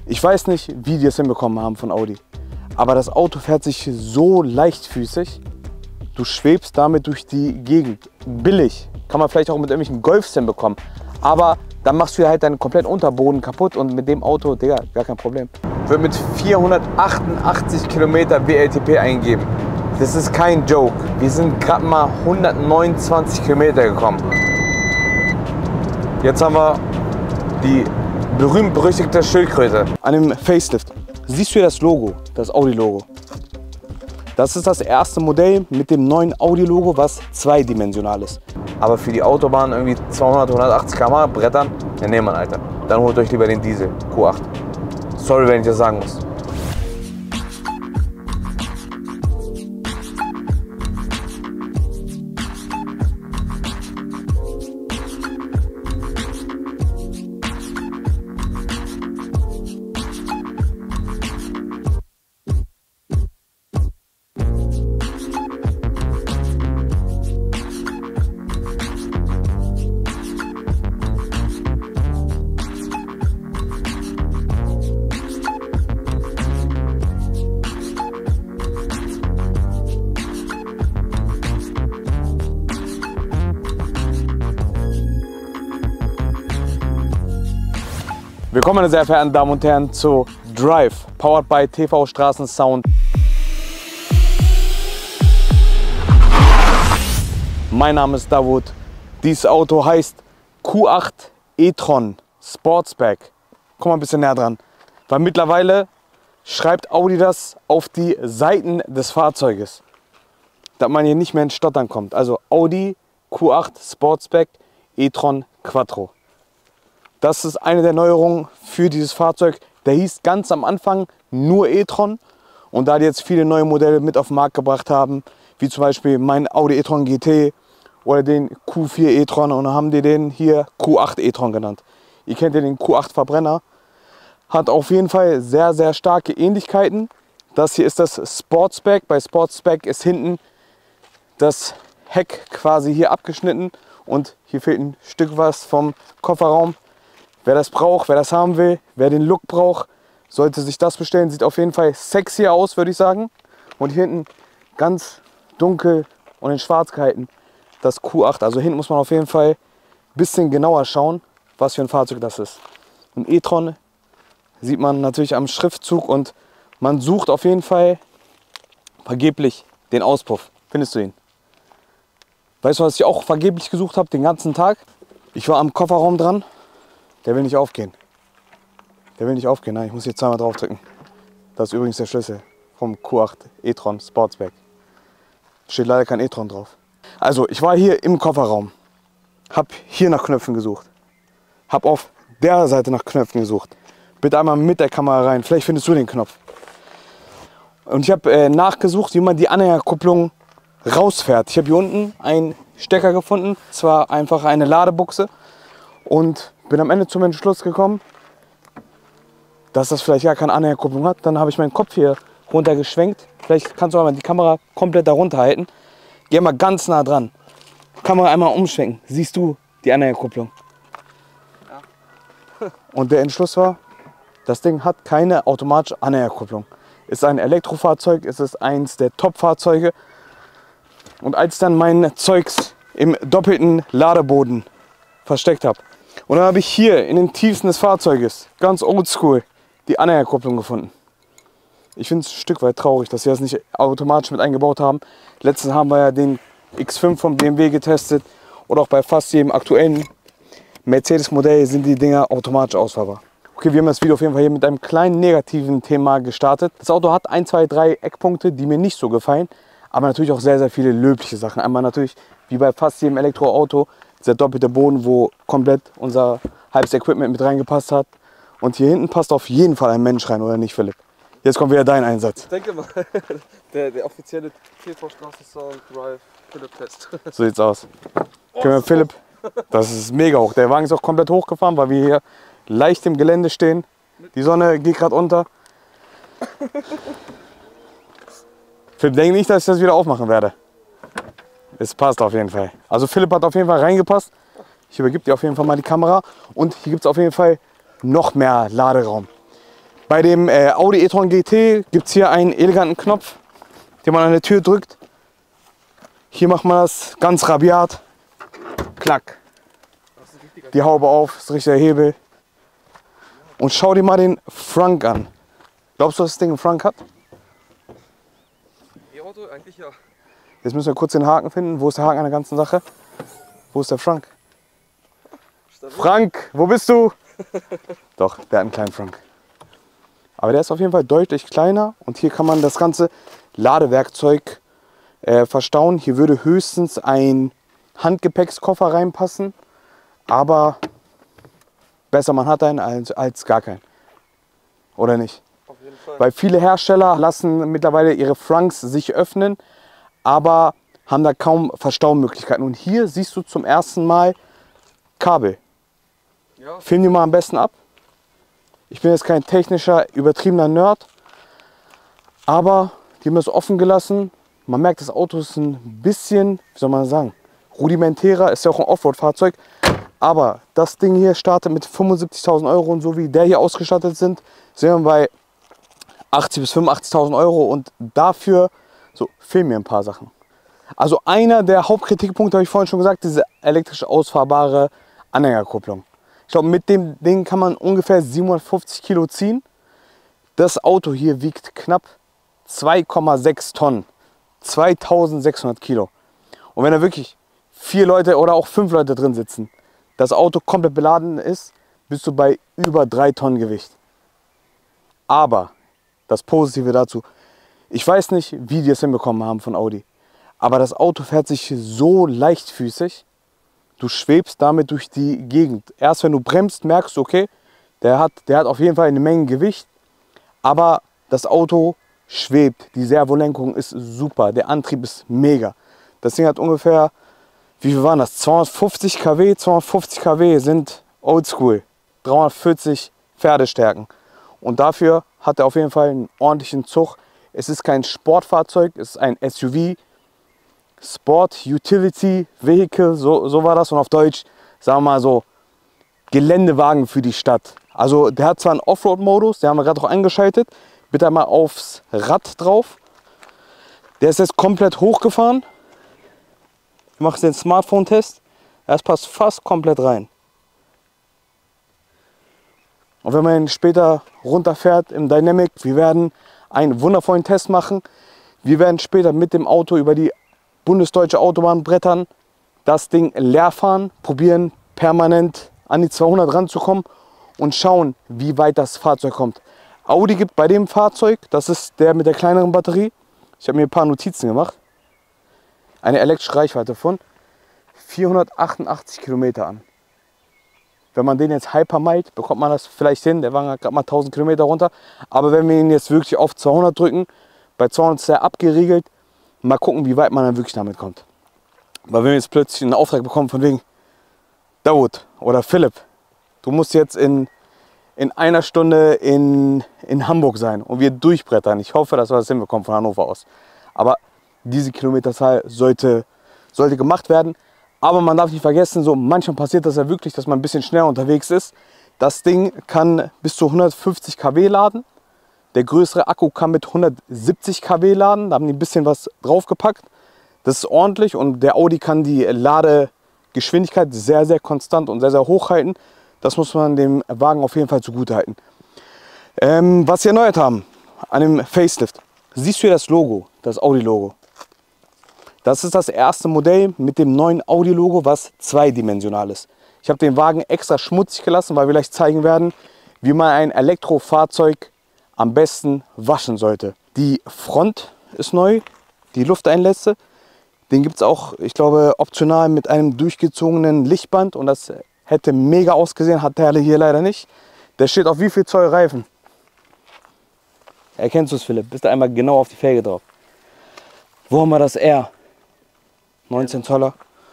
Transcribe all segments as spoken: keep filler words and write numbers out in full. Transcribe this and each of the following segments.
Ich weiß nicht, wie die es hinbekommen haben von Audi. Aber das Auto fährt sich so leichtfüßig. Du schwebst damit durch die Gegend. Billig. Kann man vielleicht auch mit irgendwelchen Golfs hinbekommen. Aber dann machst du ja halt deinen kompletten Unterboden kaputt. Und mit dem Auto, Digga, gar kein Problem. Wird mit vierhundertachtundachtzig Kilometer W L T P eingegeben. Das ist kein Joke. Wir sind gerade mal hundertneunundzwanzig Kilometer gekommen. Jetzt haben wir die berühmt-berüchtigte Schildkröte. An dem Facelift siehst du hier das Logo, das Audi-Logo. Das ist das erste Modell mit dem neuen Audi-Logo, was zweidimensional ist. Aber für die Autobahn irgendwie zweihundert, hundertachtzig Kilometer pro Stunde brettern, ja, nehmen wir, Alter. Dann holt euch lieber den Diesel Q acht. Sorry, wenn ich das sagen muss. Willkommen, meine sehr verehrten Damen und Herren, zu Drive, powered by T V Straßensound. Mein Name ist Davut. Dieses Auto heißt Q acht e-tron Sportsback. Komm mal ein bisschen näher dran. Weil mittlerweile schreibt Audi das auf die Seiten des Fahrzeuges, dass man hier nicht mehr ins Stottern kommt. Also Audi Q acht Sportsback e-tron Quattro. Das ist eine der Neuerungen für dieses Fahrzeug. Der hieß ganz am Anfang nur e-tron. Und da die jetzt viele neue Modelle mit auf den Markt gebracht haben, wie zum Beispiel mein Audi e-tron G T oder den Q vier e-tron, und dann haben die den hier Q acht e-tron genannt. Ihr kennt ja den Q acht Verbrenner. Hat auf jeden Fall sehr, sehr starke Ähnlichkeiten. Das hier ist das Sportsback. Bei Sportsback ist hinten das Heck quasi hier abgeschnitten. Und hier fehlt ein Stück was vom Kofferraum. Wer das braucht, wer das haben will, wer den Look braucht, sollte sich das bestellen. Sieht auf jeden Fall sexy aus, würde ich sagen. Und hier hinten ganz dunkel und in schwarz gehalten das Q acht. Also hinten muss man auf jeden Fall ein bisschen genauer schauen, was für ein Fahrzeug das ist. Ein e-tron sieht man natürlich am Schriftzug und man sucht auf jeden Fall vergeblich den Auspuff. Findest du ihn? Weißt du, was ich auch vergeblich gesucht habe den ganzen Tag? Ich war am Kofferraum dran. Der will nicht aufgehen. Der will nicht aufgehen. Nein, ich muss hier zweimal drauf drücken. Das ist übrigens der Schlüssel vom Q acht e-tron Sportsback. Steht leider kein e-tron drauf. Also, ich war hier im Kofferraum. Hab hier nach Knöpfen gesucht. Hab auf der Seite nach Knöpfen gesucht. Bitte einmal mit der Kamera rein. Vielleicht findest du den Knopf. Und ich habe äh, nachgesucht, wie man die Anhängerkupplung rausfährt. Ich habe hier unten einen Stecker gefunden. Zwar einfach eine Ladebuchse. Und bin am Ende zum Entschluss gekommen, dass das vielleicht gar keine Anhängerkupplung hat. Dann habe ich meinen Kopf hier runtergeschwenkt. Vielleicht kannst du mal die Kamera komplett darunter halten. Geh mal ganz nah dran. Kamera einmal umschwenken. Siehst du die Anhängerkupplung? Ja. Und der Entschluss war, das Ding hat keine automatische Anhängerkupplung. Ist ein Elektrofahrzeug, es ist eins der Top-Fahrzeuge. Und als ich dann mein Zeugs im doppelten Ladeboden versteckt habe, und dann habe ich hier in den Tiefsten des Fahrzeuges, ganz oldschool, die Anhängerkupplung gefunden. Ich finde es ein Stück weit traurig, dass sie das nicht automatisch mit eingebaut haben. Letztens haben wir ja den X fünf von B M W getestet. Oder auch bei fast jedem aktuellen Mercedes-Modell sind die Dinger automatisch ausfahrbar. Okay, wir haben das Video auf jeden Fall hier mit einem kleinen negativen Thema gestartet. Das Auto hat ein, zwei, drei Eckpunkte, die mir nicht so gefallen. Aber natürlich auch sehr, sehr viele löbliche Sachen. Einmal natürlich, wie bei fast jedem Elektroauto, dieser doppelte Boden, wo komplett unser halbes Equipment mit reingepasst hat. Und hier hinten passt auf jeden Fall ein Mensch rein, oder nicht, Philipp? Jetzt kommt wieder dein Einsatz. Ich denke mal, der, der offizielle T V Straßensound Drive Philipp Test. So sieht's aus. Oh, Können wir Philipp, das ist mega hoch. Der Wagen ist auch komplett hochgefahren, weil wir hier leicht im Gelände stehen. Die Sonne geht gerade unter. Philipp, denke nicht, dass ich das wieder aufmachen werde. Es passt auf jeden Fall. Also Philipp hat auf jeden Fall reingepasst. Ich übergebe dir auf jeden Fall mal die Kamera. Und hier gibt es auf jeden Fall noch mehr Laderaum. Bei dem äh, Audi e-tron G T gibt es hier einen eleganten Knopf, den man an der Tür drückt. Hier macht man das ganz rabiat. Klack. Die Haube auf, das ist richtiger Hebel. Und schau dir mal den Frank an. Glaubst du, dass das Ding einen Frank hat? E-Auto eigentlich ja. Jetzt müssen wir kurz den Haken finden. Wo ist der Haken an der ganzen Sache? Wo ist der Frank? Frank, wo bist du? Doch, der hat einen kleinen Frank. Aber der ist auf jeden Fall deutlich kleiner. Und hier kann man das ganze Ladewerkzeug äh, verstauen. Hier würde höchstens ein Handgepäckskoffer reinpassen. Aber besser man hat einen als, als gar keinen. Oder nicht? Auf jeden Fall. Weil viele Hersteller lassen mittlerweile ihre Franks sich öffnen, aber haben da kaum Verstaumöglichkeiten. Und hier siehst du zum ersten Mal Kabel. Ja. Film die mal am besten ab. Ich bin jetzt kein technischer, übertriebener Nerd, aber die haben das offen gelassen. Man merkt, das Auto ist ein bisschen, wie soll man sagen, rudimentärer, ist ja auch ein Offroad-Fahrzeug. Aber das Ding hier startet mit fünfundsiebzigtausend Euro und so wie der hier ausgestattet sind, sind wir bei achtzig bis fünfundachtzigtausend Euro und dafür, so, fehlen mir ein paar Sachen. Also einer der Hauptkritikpunkte, habe ich vorhin schon gesagt, diese elektrisch ausfahrbare Anhängerkupplung. Ich glaube, mit dem Ding kann man ungefähr siebenhundertfünfzig Kilo ziehen. Das Auto hier wiegt knapp zwei Komma sechs Tonnen, zweitausendsechshundert Kilo. Und wenn da wirklich vier Leute oder auch fünf Leute drin sitzen, das Auto komplett beladen ist, bist du bei über drei Tonnen Gewicht. Aber das Positive dazu, ich weiß nicht, wie die es hinbekommen haben von Audi, aber das Auto fährt sich so leichtfüßig, du schwebst damit durch die Gegend. Erst wenn du bremst, merkst du, okay, der hat, der hat auf jeden Fall eine Menge Gewicht, aber das Auto schwebt, die Servolenkung ist super, der Antrieb ist mega. Das Ding hat ungefähr, wie viel waren das? zweihundertfünfzig Kilowatt, zweihundertfünfzig Kilowatt sind oldschool, dreihundertvierzig Pferdestärken. Und dafür hat er auf jeden Fall einen ordentlichen Zug. Es ist kein Sportfahrzeug, es ist ein S U V, Sport Utility Vehicle, so, so war das. Und auf Deutsch, sagen wir mal so, Geländewagen für die Stadt. Also der hat zwar einen Offroad-Modus, den haben wir gerade auch eingeschaltet. Bitte einmal aufs Rad drauf. Der ist jetzt komplett hochgefahren. Wir machen den Smartphone-Test. Das passt fast komplett rein. Und wenn man ihn später runterfährt im Dynamic, wir werden einen wundervollen Test machen. Wir werden später mit dem Auto über die bundesdeutsche Autobahn brettern, das Ding leer fahren, probieren permanent an die zweihundert ranzukommen und schauen, wie weit das Fahrzeug kommt. Audi gibt bei dem Fahrzeug, das ist der mit der kleineren Batterie, ich habe mir ein paar Notizen gemacht, eine elektrische Reichweite von vierhundertachtundachtzig Kilometer an. Wenn man den jetzt hypermild, bekommt man das vielleicht hin, der Wagen hat gerade mal tausend Kilometer runter, aber wenn wir ihn jetzt wirklich auf zweihundert drücken, bei zweihundert ist er abgeriegelt, mal gucken, wie weit man dann wirklich damit kommt. Weil wenn wir jetzt plötzlich einen Auftrag bekommen von wegen Dawood oder Philipp, du musst jetzt in, in einer Stunde in, in Hamburg sein und wir durchbrettern. Ich hoffe, dass wir das hinbekommen von Hannover aus. Aber diese Kilometerzahl sollte, sollte gemacht werden. Aber man darf nicht vergessen, so manchmal passiert das ja wirklich, dass man ein bisschen schneller unterwegs ist. Das Ding kann bis zu hundertfünfzig Kilowatt laden. Der größere Akku kann mit hundertsiebzig Kilowatt laden. Da haben die ein bisschen was draufgepackt. Das ist ordentlich und der Audi kann die Ladegeschwindigkeit sehr, sehr konstant und sehr, sehr hoch halten. Das muss man dem Wagen auf jeden Fall zugute halten. Ähm, was sie erneuert haben an dem Facelift. Siehst du hier das Logo, das Audi-Logo? Das ist das erste Modell mit dem neuen Audi-Logo, was zweidimensional ist. Ich habe den Wagen extra schmutzig gelassen, weil wir gleich zeigen werden, wie man ein Elektrofahrzeug am besten waschen sollte. Die Front ist neu, die Lufteinlässe. Den gibt es auch, ich glaube, optional mit einem durchgezogenen Lichtband. Und das hätte mega ausgesehen, hat der hier leider nicht. Der steht auf wie viel Zoll Reifen? Erkennst du es, Philipp? Bist du einmal genau auf die Felge drauf. Wo haben wir das R? neunzehn Zoller.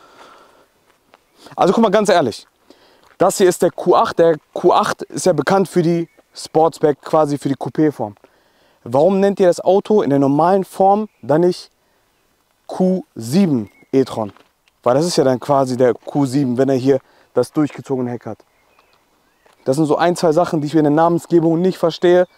Also guck mal, ganz ehrlich. Das hier ist der Q acht. Der Q acht ist ja bekannt für die Sportsback, quasi für die Coupé-Form. Warum nennt ihr das Auto in der normalen Form dann nicht Q sieben e-tron? Weil das ist ja dann quasi der Q sieben, wenn er hier das durchgezogene Heck hat. Das sind so ein, zwei Sachen, die ich in der Namensgebung nicht verstehe.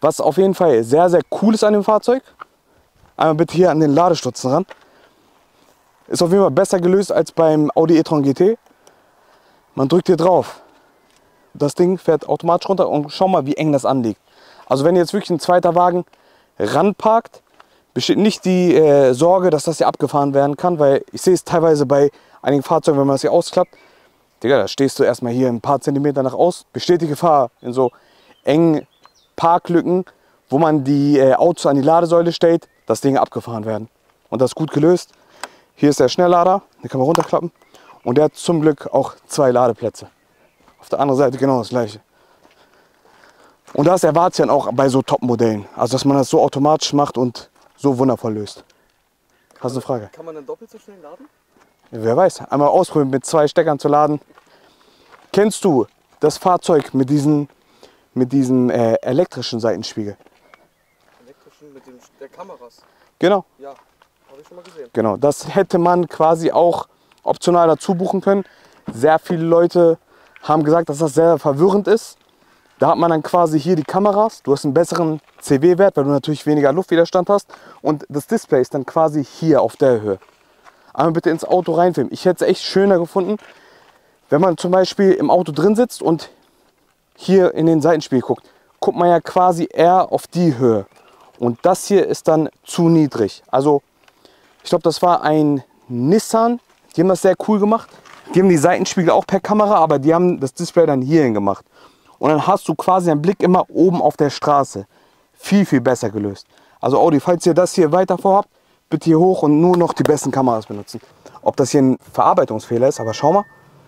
Was auf jeden Fall sehr, sehr cool ist an dem Fahrzeug, einmal bitte hier an den Ladestutzen ran, ist auf jeden Fall besser gelöst als beim Audi e-tron G T. Man drückt hier drauf, das Ding fährt automatisch runter und schau mal, wie eng das anliegt. Also wenn jetzt wirklich ein zweiter Wagen ranparkt, besteht nicht die äh, Sorge, dass das hier abgefahren werden kann, weil ich sehe es teilweise bei einigen Fahrzeugen, wenn man das hier ausklappt, Digga, da stehst du erstmal hier ein paar Zentimeter nach aus, besteht die Gefahr in so engen Parklücken, wo man die äh, Autos an die Ladesäule stellt, dass Dinge abgefahren werden. Und das ist gut gelöst. Hier ist der Schnelllader, den kann man runterklappen und der hat zum Glück auch zwei Ladeplätze. Auf der anderen Seite genau das gleiche. Und das erwartet dann auch bei so Top-Modellen, also dass man das so automatisch macht und so wundervoll löst. Hast du eine Frage? Kann man dann doppelt so schnell laden? Wer weiß, einmal ausprobieren mit zwei Steckern zu laden. Kennst du das Fahrzeug mit diesen, mit diesen äh, elektrischen Seitenspiegel? Elektrischen mit dem, der Kameras? Genau. Ja, habe ich schon mal gesehen. Genau, das hätte man quasi auch optional dazu buchen können. Sehr viele Leute haben gesagt, dass das sehr verwirrend ist. Da hat man dann quasi hier die Kameras, du hast einen besseren C W-Wert, weil du natürlich weniger Luftwiderstand hast und das Display ist dann quasi hier auf der Höhe. Einmal bitte ins Auto reinfilmen. Ich hätte es echt schöner gefunden, wenn man zum Beispiel im Auto drin sitzt und hier in den Seitenspiegel guckt, guckt man ja quasi eher auf die Höhe. Und das hier ist dann zu niedrig. Also ich glaube, das war ein Nissan, die haben das sehr cool gemacht. Die haben die Seitenspiegel auch per Kamera, aber die haben das Display dann hierhin gemacht. Und dann hast du quasi einen Blick immer oben auf der Straße. Viel, viel besser gelöst. Also Audi, falls ihr das hier weiter vorhabt, bitte hier hoch und nur noch die besten Kameras benutzen. Ob das hier ein Verarbeitungsfehler ist, aber schau mal.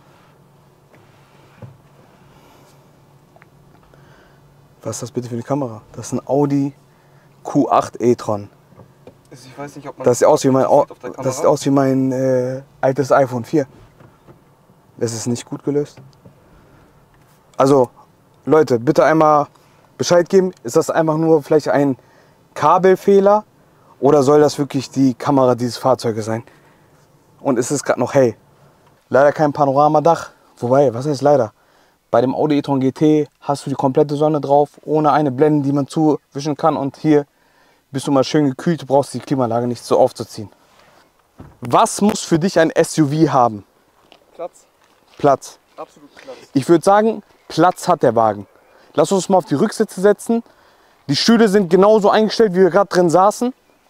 Was ist das bitte für eine Kamera? Das ist ein Audi Q acht e-tron. Ich weiß nicht, ob man das sieht aus wie mein, auf der das sieht aus wie mein äh, altes iPhone vier. Das ist nicht gut gelöst. Also Leute, bitte einmal Bescheid geben. Ist das einfach nur vielleicht ein Kabelfehler oder soll das wirklich die Kamera dieses Fahrzeuges sein? Und ist es gerade noch hell? Leider kein Panoramadach. Wobei, was heißt leider? Bei dem Audi e-tron G T hast du die komplette Sonne drauf, ohne eine Blende, die man zuwischen kann. Und hier bist du mal schön gekühlt, du brauchst die Klimaanlage nicht so aufzuziehen. Was muss für dich ein S U V haben? Platz. Platz. Absolut Platz. Ich würde sagen, Platz hat der Wagen. Lass uns mal auf die Rücksitze setzen. Die Stühle sind genauso eingestellt, wie wir gerade drin saßen.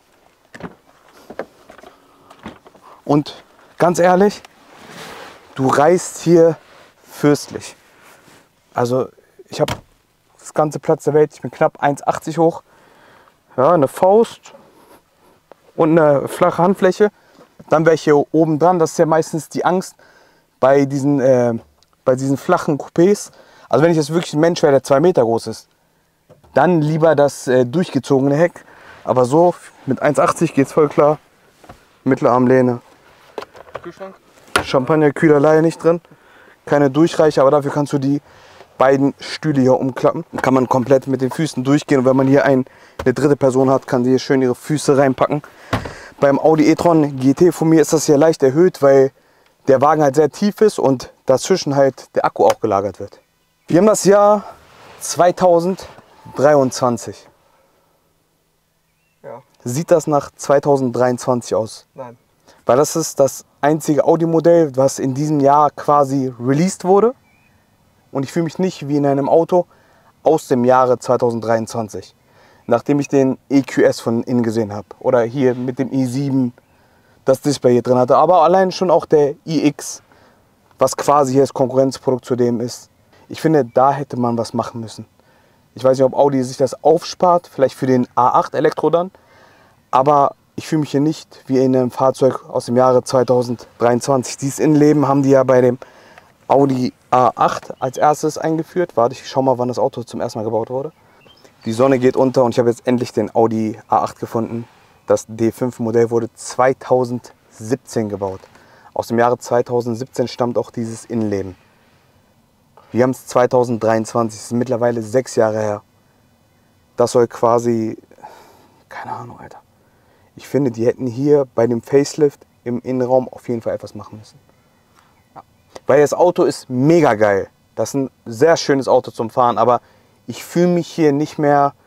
Und ganz ehrlich, du reist hier fürstlich. Also ich habe das ganze Platz der Welt. Ich bin knapp eins achtzig hoch. Ja, eine Faust und eine flache Handfläche. Dann wäre ich hier oben dran. Das ist ja meistens die Angst bei diesen, äh, bei diesen flachen Coupés. Also wenn ich jetzt wirklich ein Mensch wäre, der zwei Meter groß ist, dann lieber das äh, durchgezogene Heck. Aber so mit eins achtzig geht es voll klar. Mittelarmlehne. Kühlschrank? Champagnerkühler leider nicht drin. Keine Durchreiche, aber dafür kannst du die beiden Stühle hier umklappen. Dann kann man komplett mit den Füßen durchgehen. Und wenn man hier ein, eine dritte Person hat, kann sie hier schön ihre Füße reinpacken. Beim Audi e-tron G T von mir ist das hier leicht erhöht, weil der Wagen halt sehr tief ist und dazwischen halt der Akku auch gelagert wird. Wir haben das Jahr zweitausenddreiundzwanzig. Ja. Sieht das nach zweitausenddreiundzwanzig aus? Nein. Weil das ist das einzige Audi-Modell, was in diesem Jahr quasi released wurde. Und ich fühle mich nicht wie in einem Auto aus dem Jahre zweitausenddreiundzwanzig. Nachdem ich den E Q S von innen gesehen habe. Oder hier mit dem i sieben das Display hier drin hatte. Aber allein schon auch der i X, was quasi hier das Konkurrenzprodukt zu dem ist. Ich finde, da hätte man was machen müssen. Ich weiß nicht, ob Audi sich das aufspart, vielleicht für den A acht Elektro dann. Aber ich fühle mich hier nicht wie in einem Fahrzeug aus dem Jahre zweitausenddreiundzwanzig. Dieses Innenleben haben die ja bei dem Audi A acht als erstes eingeführt. Warte, ich schau mal, wann das Auto zum ersten Mal gebaut wurde. Die Sonne geht unter und ich habe jetzt endlich den Audi A acht gefunden. Das D fünf Modell wurde zweitausendsiebzehn gebaut. Aus dem Jahre zweitausendsiebzehn stammt auch dieses Innenleben. Wir haben es zweitausenddreiundzwanzig, das ist mittlerweile sechs Jahre her. Das soll quasi, keine Ahnung, Alter. Ich finde, die hätten hier bei dem Facelift im Innenraum auf jeden Fall etwas machen müssen. Ja. Weil das Auto ist mega geil. Das ist ein sehr schönes Auto zum Fahren, aber ich fühle mich hier nicht mehr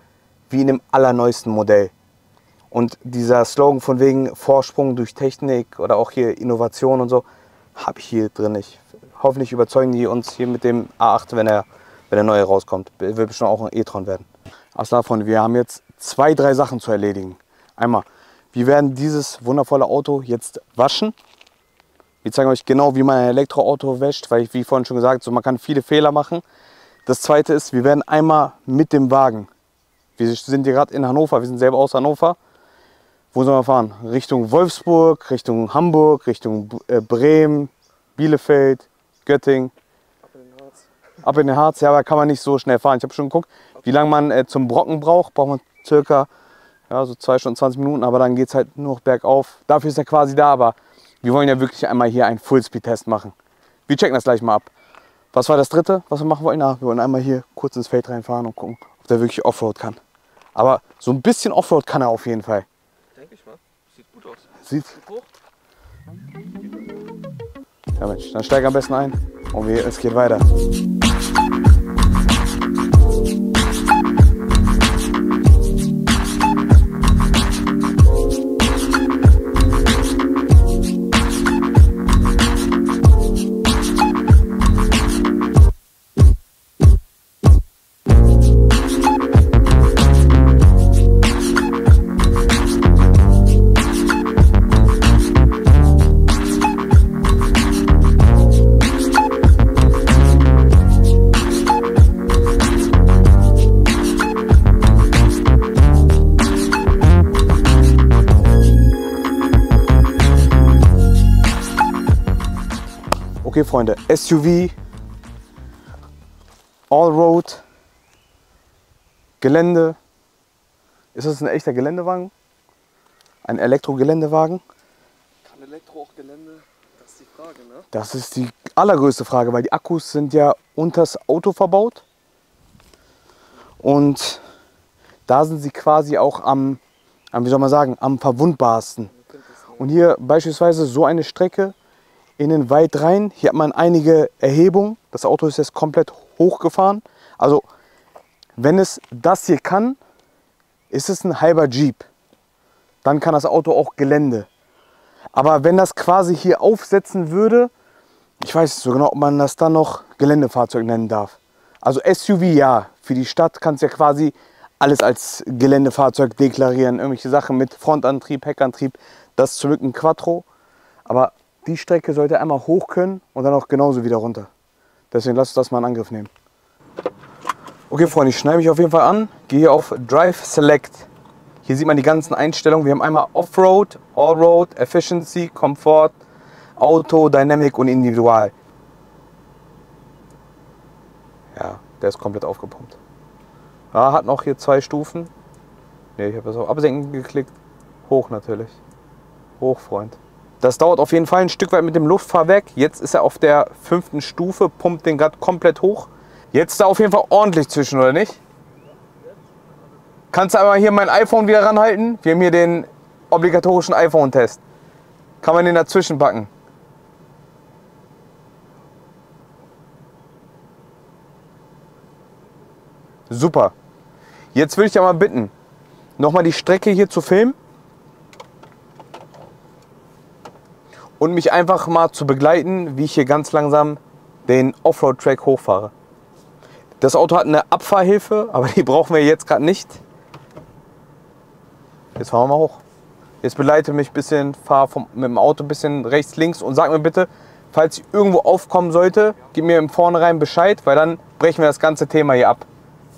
wie in dem allerneuesten Modell. Und dieser Slogan von wegen Vorsprung durch Technik oder auch hier Innovation und so, habe ich hier drin nicht. Hoffentlich überzeugen die uns hier mit dem A acht, wenn er, wenn der neue rauskommt. Wird bestimmt auch ein e-tron werden. Also Freunde, wir haben jetzt zwei, drei Sachen zu erledigen. Einmal, wir werden dieses wundervolle Auto jetzt waschen. Wir zeigen euch genau, wie man ein Elektroauto wäscht, weil ich, wie vorhin schon gesagt, so man kann viele Fehler machen. Das zweite ist, wir werden einmal mit dem Wagen, wir sind hier gerade in Hannover, wir sind selber aus Hannover. Wo sollen wir fahren? Richtung Wolfsburg, Richtung Hamburg, Richtung äh, Bremen, Bielefeld, Göttingen. Ab in den Harz. Ab in den Harz, ja, aber kann man nicht so schnell fahren. Ich habe schon geguckt, wie lange man äh, zum Brocken braucht. Braucht man circa ja, so zwei Stunden zwanzig Minuten, aber dann geht es halt nur noch bergauf. Dafür ist er quasi da, aber wir wollen ja wirklich einmal hier einen Fullspeed-Test machen. Wir checken das gleich mal ab. Was war das dritte, was wir machen wollen? Na, wir wollen einmal hier kurz ins Feld reinfahren und gucken, ob der wirklich Offroad kann. Aber so ein bisschen Offroad kann er auf jeden Fall. Denke ich mal. Sieht gut aus. Sieht. Sieht hoch. Ja Mensch, dann steig am besten ein und wir, es geht weiter. Okay Freunde, S U V, Allroad, Gelände. Ist das ein echter Geländewagen? Ein Elektro-Geländewagen? Kann Elektro auch Gelände? Das ist die Frage, ne? Das ist die allergrößte Frage, weil die Akkus sind ja unters Auto verbaut. Und da sind sie quasi auch am, am wie soll man sagen, am verwundbarsten. Und hier beispielsweise so eine Strecke in den Wald rein. Hier hat man einige Erhebungen. Das Auto ist jetzt komplett hochgefahren. Also wenn es das hier kann, ist es ein halber Jeep. Dann kann das Auto auch Gelände. Aber wenn das quasi hier aufsetzen würde, ich weiß nicht so genau, ob man das dann noch Geländefahrzeug nennen darf. Also S U V ja, für die Stadt kannst du ja quasi alles als Geländefahrzeug deklarieren. Irgendwelche Sachen mit Frontantrieb, Heckantrieb, das ist zum Glück ein Quattro. Aber die Strecke sollte einmal hoch können und dann auch genauso wieder runter. Deswegen lasst uns das mal in Angriff nehmen. Okay Freunde, ich schneide mich auf jeden Fall an, gehe hier auf Drive Select. Hier sieht man die ganzen Einstellungen. Wir haben einmal Offroad, Allroad, Efficiency, Komfort, Auto, Dynamic und Individual. Ja, der ist komplett aufgepumpt. Ja, hat noch hier zwei Stufen. Ne, ich habe das auf Absenken geklickt. Hoch natürlich. Hoch, Freund. Das dauert auf jeden Fall ein Stück weit mit dem Luftfahrwerk. Jetzt ist er auf der fünften Stufe, pumpt den gerade komplett hoch. Jetzt ist er auf jeden Fall ordentlich zwischen, oder nicht? Kannst du einmal hier mein iPhone wieder ranhalten? Wir haben hier den obligatorischen iPhone-Test. Kann man den dazwischen packen? Super. Jetzt würde ich ja mal bitten, nochmal die Strecke hier zu filmen. Und mich einfach mal zu begleiten, wie ich hier ganz langsam den Offroad-Track hochfahre. Das Auto hat eine Abfahrhilfe, aber die brauchen wir jetzt gerade nicht. Jetzt fahren wir mal hoch. Jetzt begleite mich ein bisschen, fahre vom, mit dem Auto ein bisschen rechts, links und sag mir bitte, falls ich irgendwo aufkommen sollte, gib mir im Vornherein Bescheid, weil dann brechen wir das ganze Thema hier ab.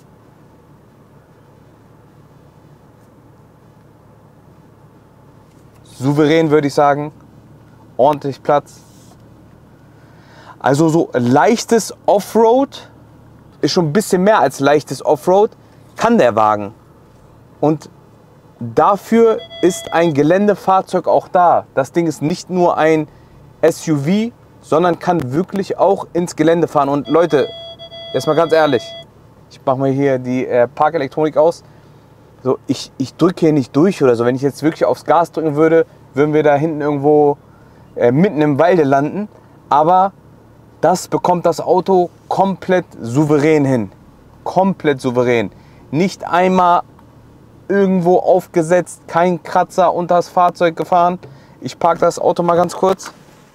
Souverän würde ich sagen. Ordentlich Platz. Also so leichtes Offroad ist schon ein bisschen mehr als leichtes Offroad, kann der Wagen. Und dafür ist ein Geländefahrzeug auch da. Das Ding ist nicht nur ein S U V, sondern kann wirklich auch ins Gelände fahren. Und Leute, jetzt mal ganz ehrlich, ich mache mal hier die äh, Parkelektronik aus. So, ich, ich drücke hier nicht durch oder so. Wenn ich jetzt wirklich aufs Gas drücken würde, würden wir da hinten irgendwo äh, mitten im Walde landen. Aber das bekommt das Auto komplett souverän hin. Komplett souverän. Nicht einmal irgendwo aufgesetzt, kein Kratzer unter das Fahrzeug gefahren. Ich parke das Auto mal ganz kurz.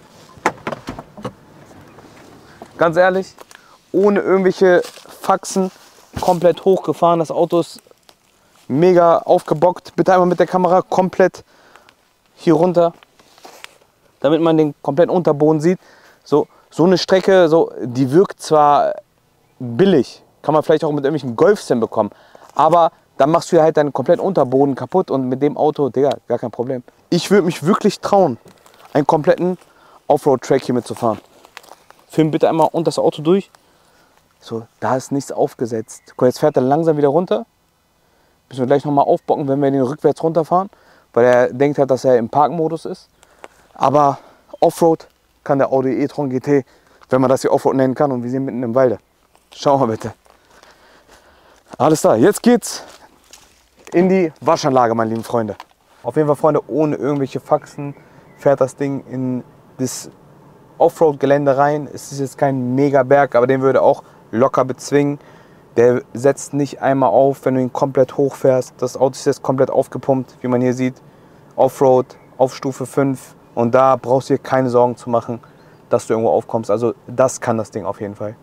Ganz ehrlich, ohne irgendwelche Faxen, komplett hochgefahren. Das Auto ist mega aufgebockt. Bitte einmal mit der Kamera komplett hier runter, damit man den kompletten Unterboden sieht. So, so eine Strecke, so, die wirkt zwar billig, kann man vielleicht auch mit irgendwelchen Golfs hinbekommen, aber dann machst du ja halt deinen kompletten Unterboden kaputt und mit dem Auto, Digga, gar kein Problem. Ich würde mich wirklich trauen, einen kompletten Offroad-Track hier mitzufahren. Film bitte einmal unter das Auto durch. So, da ist nichts aufgesetzt. Guck, jetzt fährt er langsam wieder runter. Müssen wir gleich nochmal aufbocken, wenn wir den rückwärts runterfahren, weil er denkt halt, dass er im Parkmodus ist. Aber Offroad kann der Audi e-tron G T, wenn man das hier Offroad nennen kann, und wir sind mitten im Walde. Schau mal bitte. Alles klar, jetzt geht's in die Waschanlage, meine lieben Freunde. Auf jeden Fall, Freunde, ohne irgendwelche Faxen fährt das Ding in das Offroad-Gelände rein. Es ist jetzt kein Megaberg, aber den würde auch locker bezwingen. Der setzt nicht einmal auf, wenn du ihn komplett hochfährst. Das Auto ist jetzt komplett aufgepumpt, wie man hier sieht. Offroad auf Stufe fünf. Und da brauchst du dir keine Sorgen zu machen, dass du irgendwo aufkommst. Also das kann das Ding auf jeden Fall.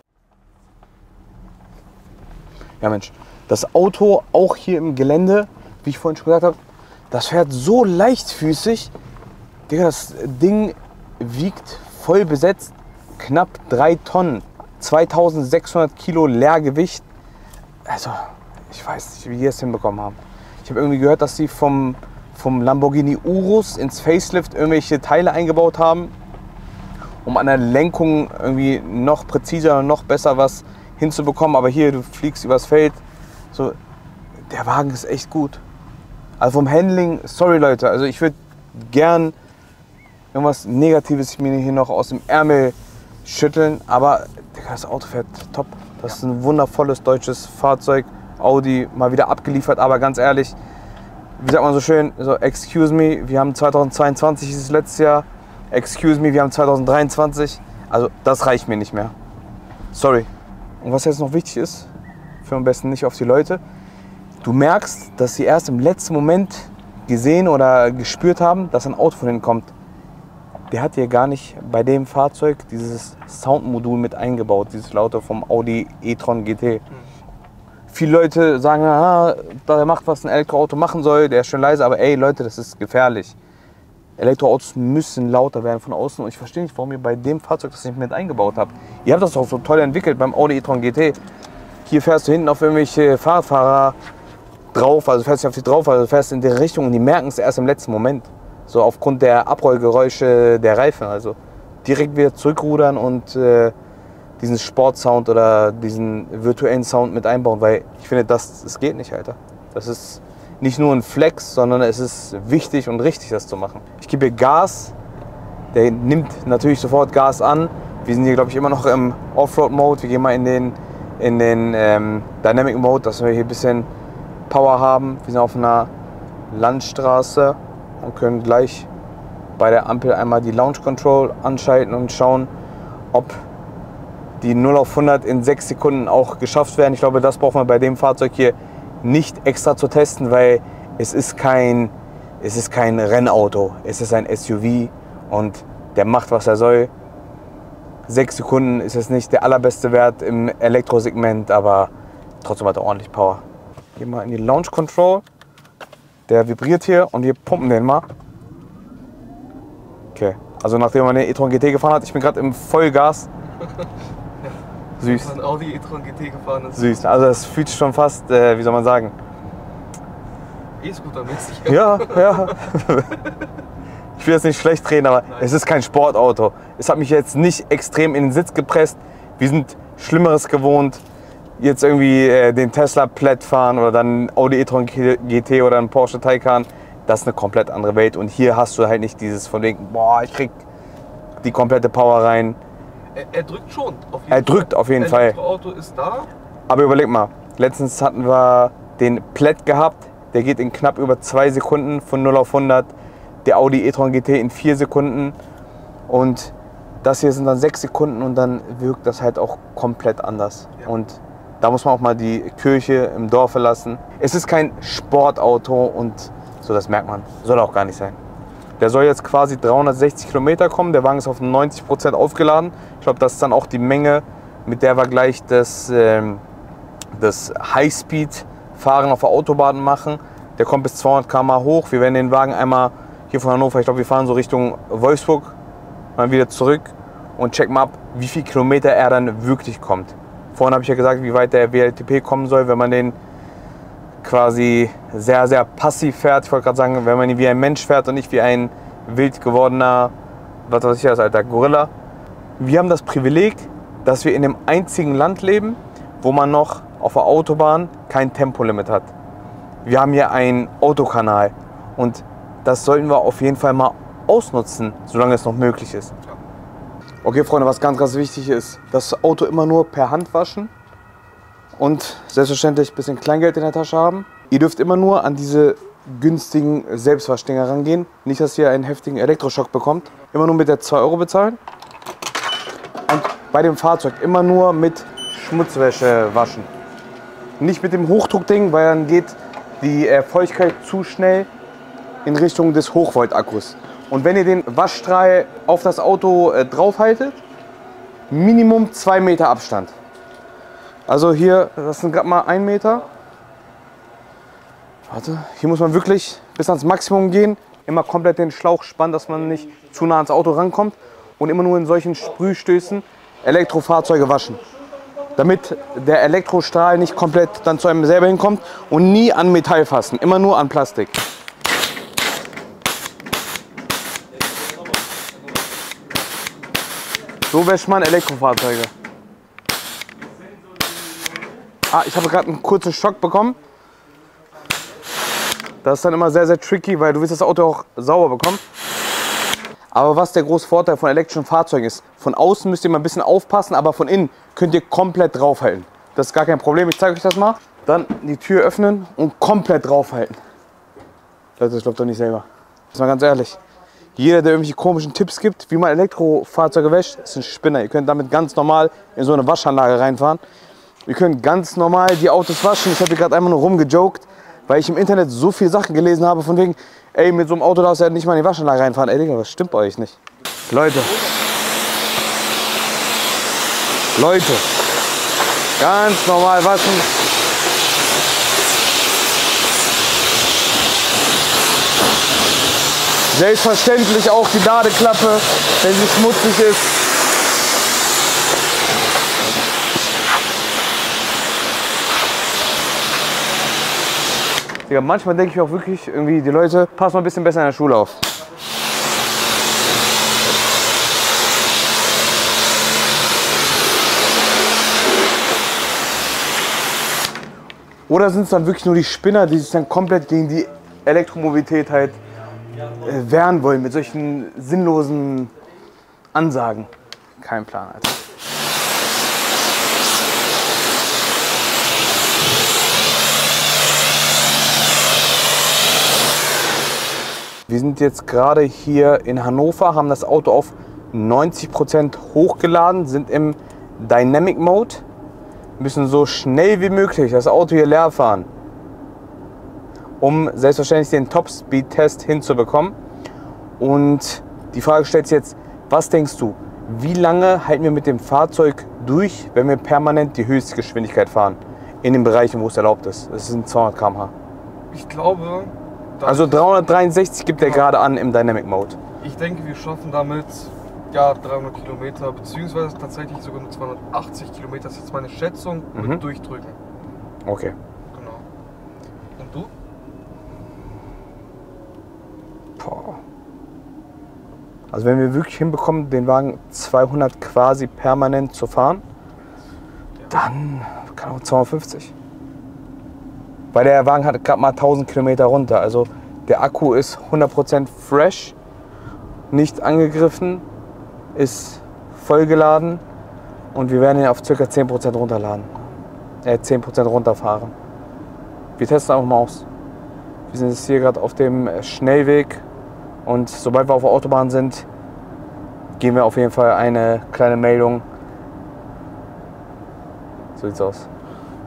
Ja Mensch, das Auto auch hier im Gelände, wie ich vorhin schon gesagt habe, das fährt so leichtfüßig. Digga, das Ding wiegt voll besetzt knapp drei Tonnen. zweitausendsechshundert Kilo Leergewicht. Also, ich weiß nicht, wie die das hinbekommen haben. Ich habe irgendwie gehört, dass sie vom, vom Lamborghini Urus ins Facelift irgendwelche Teile eingebaut haben, um an der Lenkung irgendwie noch präziser und noch besser was hinzubekommen. Aber hier, du fliegst übers Feld. So, der Wagen ist echt gut. Also vom Handling, sorry Leute, also ich würde gern irgendwas Negatives mir hier noch aus dem Ärmel schütteln, aber das Auto fährt top. Das ist ein wundervolles deutsches Fahrzeug. Audi mal wieder abgeliefert, aber ganz ehrlich, wie sagt man so schön, so excuse me, wir haben zweitausendzweiundzwanzig, ist es letztes Jahr, excuse me, wir haben zweitausenddreiundzwanzig, also das reicht mir nicht mehr. Sorry. Und was jetzt noch wichtig ist, für am besten nicht auf die Leute, du merkst, dass sie erst im letzten Moment gesehen oder gespürt haben, dass ein Auto von denen kommt. Der hat hier gar nicht bei dem Fahrzeug dieses Soundmodul mit eingebaut, dieses Laute vom Audi e-tron G T. Mhm. Viele Leute sagen, ah, der macht, was ein Elektroauto machen soll, der ist schön leise, aber ey Leute, das ist gefährlich. Elektroautos müssen lauter werden von außen und ich verstehe nicht, warum ihr bei dem Fahrzeug das nicht mit eingebaut habt. Ihr habt das auch so toll entwickelt beim Audi e-tron G T. Hier fährst du hinten auf irgendwelche Fahrradfahrer drauf, also fährst du auf die drauf, also fährst in die Richtung und die merken es erst im letzten Moment. So aufgrund der Abrollgeräusche der Reifen, also direkt wieder zurückrudern und äh, diesen Sportsound oder diesen virtuellen Sound mit einbauen, weil ich finde, das, das geht nicht, Alter. Das ist nicht nur ein Flex, sondern es ist wichtig und richtig, das zu machen. Ich gebe hier Gas, der nimmt natürlich sofort Gas an. Wir sind hier, glaube ich, immer noch im Offroad-Mode. Wir gehen mal in den, in den ähm, Dynamic-Mode, dass wir hier ein bisschen Power haben. Wir sind auf einer Landstraße und können gleich bei der Ampel einmal die Launch Control anschalten und schauen, ob die null auf hundert in sechs Sekunden auch geschafft werden. Ich glaube, das braucht man bei dem Fahrzeug hier nicht extra zu testen, weil es ist kein, es ist kein Rennauto, es ist ein S U V und der macht, was er soll. Sechs Sekunden ist jetzt nicht der allerbeste Wert im Elektrosegment, aber trotzdem hat er ordentlich Power. Gehen wir in die Launch Control. Der vibriert hier und wir pumpen den mal. Okay, also nachdem man den e-tron G T gefahren hat, ich bin gerade im Vollgas. Süß. Ein Audi e-tron G T gefahren ist. Süß, also es fühlt sich schon fast, äh, wie soll man sagen? E-Scooter-mäßig. Ja, ja. Ich will jetzt nicht schlecht reden, aber Nein. Es ist kein Sportauto. Es hat mich jetzt nicht extrem in den Sitz gepresst. Wir sind Schlimmeres gewohnt. Jetzt irgendwie äh, den Tesla Plaid fahren oder dann Audi e-tron G T oder ein Porsche Taycan. Das ist eine komplett andere Welt. Und hier hast du halt nicht dieses von wegen, boah, ich krieg die komplette Power rein. Er, er drückt schon. Auf jeden er drückt Fall. auf jeden Ein Fall. Elektroauto ist da. Aber überleg mal, letztens hatten wir den Plaid gehabt. Der geht in knapp über zwei Sekunden von null auf hundert. Der Audi e-tron G T in vier Sekunden. Und das hier sind dann sechs Sekunden und dann wirkt das halt auch komplett anders. Ja. Und Da muss man auch mal die Kirche im Dorf verlassen. Es ist kein Sportauto und so, das merkt man. Soll auch gar nicht sein. Der soll jetzt quasi dreihundertsechzig Kilometer kommen. Der Wagen ist auf neunzig Prozent aufgeladen. Ich glaube, das ist dann auch die Menge, mit der wir gleich das, ähm, das Highspeed-Fahren auf der Autobahn machen. Der kommt bis zweihundert Kilometer pro Stunde hoch. Wir werden den Wagen einmal hier von Hannover, ich glaube, wir fahren so Richtung Wolfsburg, dann wieder zurück und checken mal ab, wie viel Kilometer er dann wirklich kommt. Vorhin habe ich ja gesagt, wie weit der W L T P kommen soll, wenn man den quasi sehr, sehr passiv fährt. Ich wollte gerade sagen, wenn man ihn wie ein Mensch fährt und nicht wie ein wild gewordener, was weiß ich das, alter Gorilla. Wir haben das Privileg, dass wir in einem einzigen Land leben, wo man noch auf der Autobahn kein Tempolimit hat. Wir haben hier einen Autokanal und das sollten wir auf jeden Fall mal ausnutzen, solange es noch möglich ist. Okay, Freunde, was ganz, ganz wichtig ist, das Auto immer nur per Hand waschen und selbstverständlich ein bisschen Kleingeld in der Tasche haben. Ihr dürft immer nur an diese günstigen Selbstwaschdinger rangehen. Nicht, dass ihr einen heftigen Elektroschock bekommt. Immer nur mit der zwei Euro bezahlen. Und bei dem Fahrzeug immer nur mit Schmutzwäsche waschen. Nicht mit dem Hochdruckding, weil dann geht die Feuchtigkeit zu schnell in Richtung des Hochvolt-Akkus. Und wenn ihr den Waschstrahl auf das Auto äh, draufhaltet, Minimum zwei Meter Abstand. Also hier, das sind gerade mal ein Meter. Warte, hier muss man wirklich bis ans Maximum gehen. Immer komplett den Schlauch spannen, dass man nicht zu nah ans Auto rankommt. Und immer nur in solchen Sprühstößen Elektrofahrzeuge waschen. Damit der Elektrostrahl nicht komplett dann zu einem selber hinkommt. Und nie an Metall fassen, immer nur an Plastik. So wäscht man Elektrofahrzeuge. Ah, ich habe gerade einen kurzen Schock bekommen. Das ist dann immer sehr, sehr tricky, weil du willst das Auto auch sauber bekommen. Aber was der große Vorteil von elektrischen Fahrzeugen ist, von außen müsst ihr mal ein bisschen aufpassen, aber von innen könnt ihr komplett draufhalten. Das ist gar kein Problem, ich zeige euch das mal. Dann die Tür öffnen und komplett draufhalten. Leute, das glaubt doch nicht selber. Das ist mal ganz ehrlich. Jeder, der irgendwelche komischen Tipps gibt, wie man Elektrofahrzeuge wäscht, ist ein Spinner. Ihr könnt damit ganz normal in so eine Waschanlage reinfahren. Ihr könnt ganz normal die Autos waschen. Ich habe hier gerade einmal nur rumgejoked, weil ich im Internet so viele Sachen gelesen habe, von wegen, ey, mit so einem Auto darfst du ja nicht mal in die Waschanlage reinfahren. Ey, Digga, was stimmt bei euch nicht? Leute. Leute. Ganz normal waschen. Selbstverständlich auch die Ladeklappe, wenn sie schmutzig ist. Ja, manchmal denke ich auch wirklich, irgendwie die Leute passen mal ein bisschen besser in der Schule auf. Oder sind es dann wirklich nur die Spinner, die sich dann komplett gegen die Elektromobilität halt äh, wehren wollen mit solchen sinnlosen Ansagen? Kein Plan, Alter. Wir sind jetzt gerade hier in Hannover, haben das Auto auf neunzig Prozent hochgeladen, sind im Dynamic Mode, müssen so schnell wie möglich das Auto hier leer fahren, um selbstverständlich den Top-Speed-Test hinzubekommen. Und die Frage stellt sich jetzt, was denkst du, wie lange halten wir mit dem Fahrzeug durch, wenn wir permanent die höchste Geschwindigkeit fahren, in den Bereichen, wo es erlaubt ist? Das sind zweihundert Kilometer pro Stunde. Ich glaube... Also dreihundertdreiundsechzig gibt er gerade an im Dynamic Mode. Ich denke, wir schaffen damit ja, dreihundert Kilometer, beziehungsweise tatsächlich sogar nur zweihundertachtzig Kilometer. Das ist jetzt meine Schätzung mit Mhm. Durchdrücken. Okay. Genau. Und du? Boah. Also wenn wir wirklich hinbekommen, den Wagen zweihundert quasi permanent zu fahren, dann kann auch zweihundertfünfzig. Weil der Wagen hat gerade mal tausend Kilometer runter. Also der Akku ist hundert Prozent fresh, nicht angegriffen, ist vollgeladen und wir werden ihn auf ca. zehn Prozent runterladen. Äh, zehn Prozent runterfahren. Wir testen einfach mal aus. Wir sind jetzt hier gerade auf dem Schnellweg und sobald wir auf der Autobahn sind, geben wir auf jeden Fall eine kleine Meldung. So sieht's aus.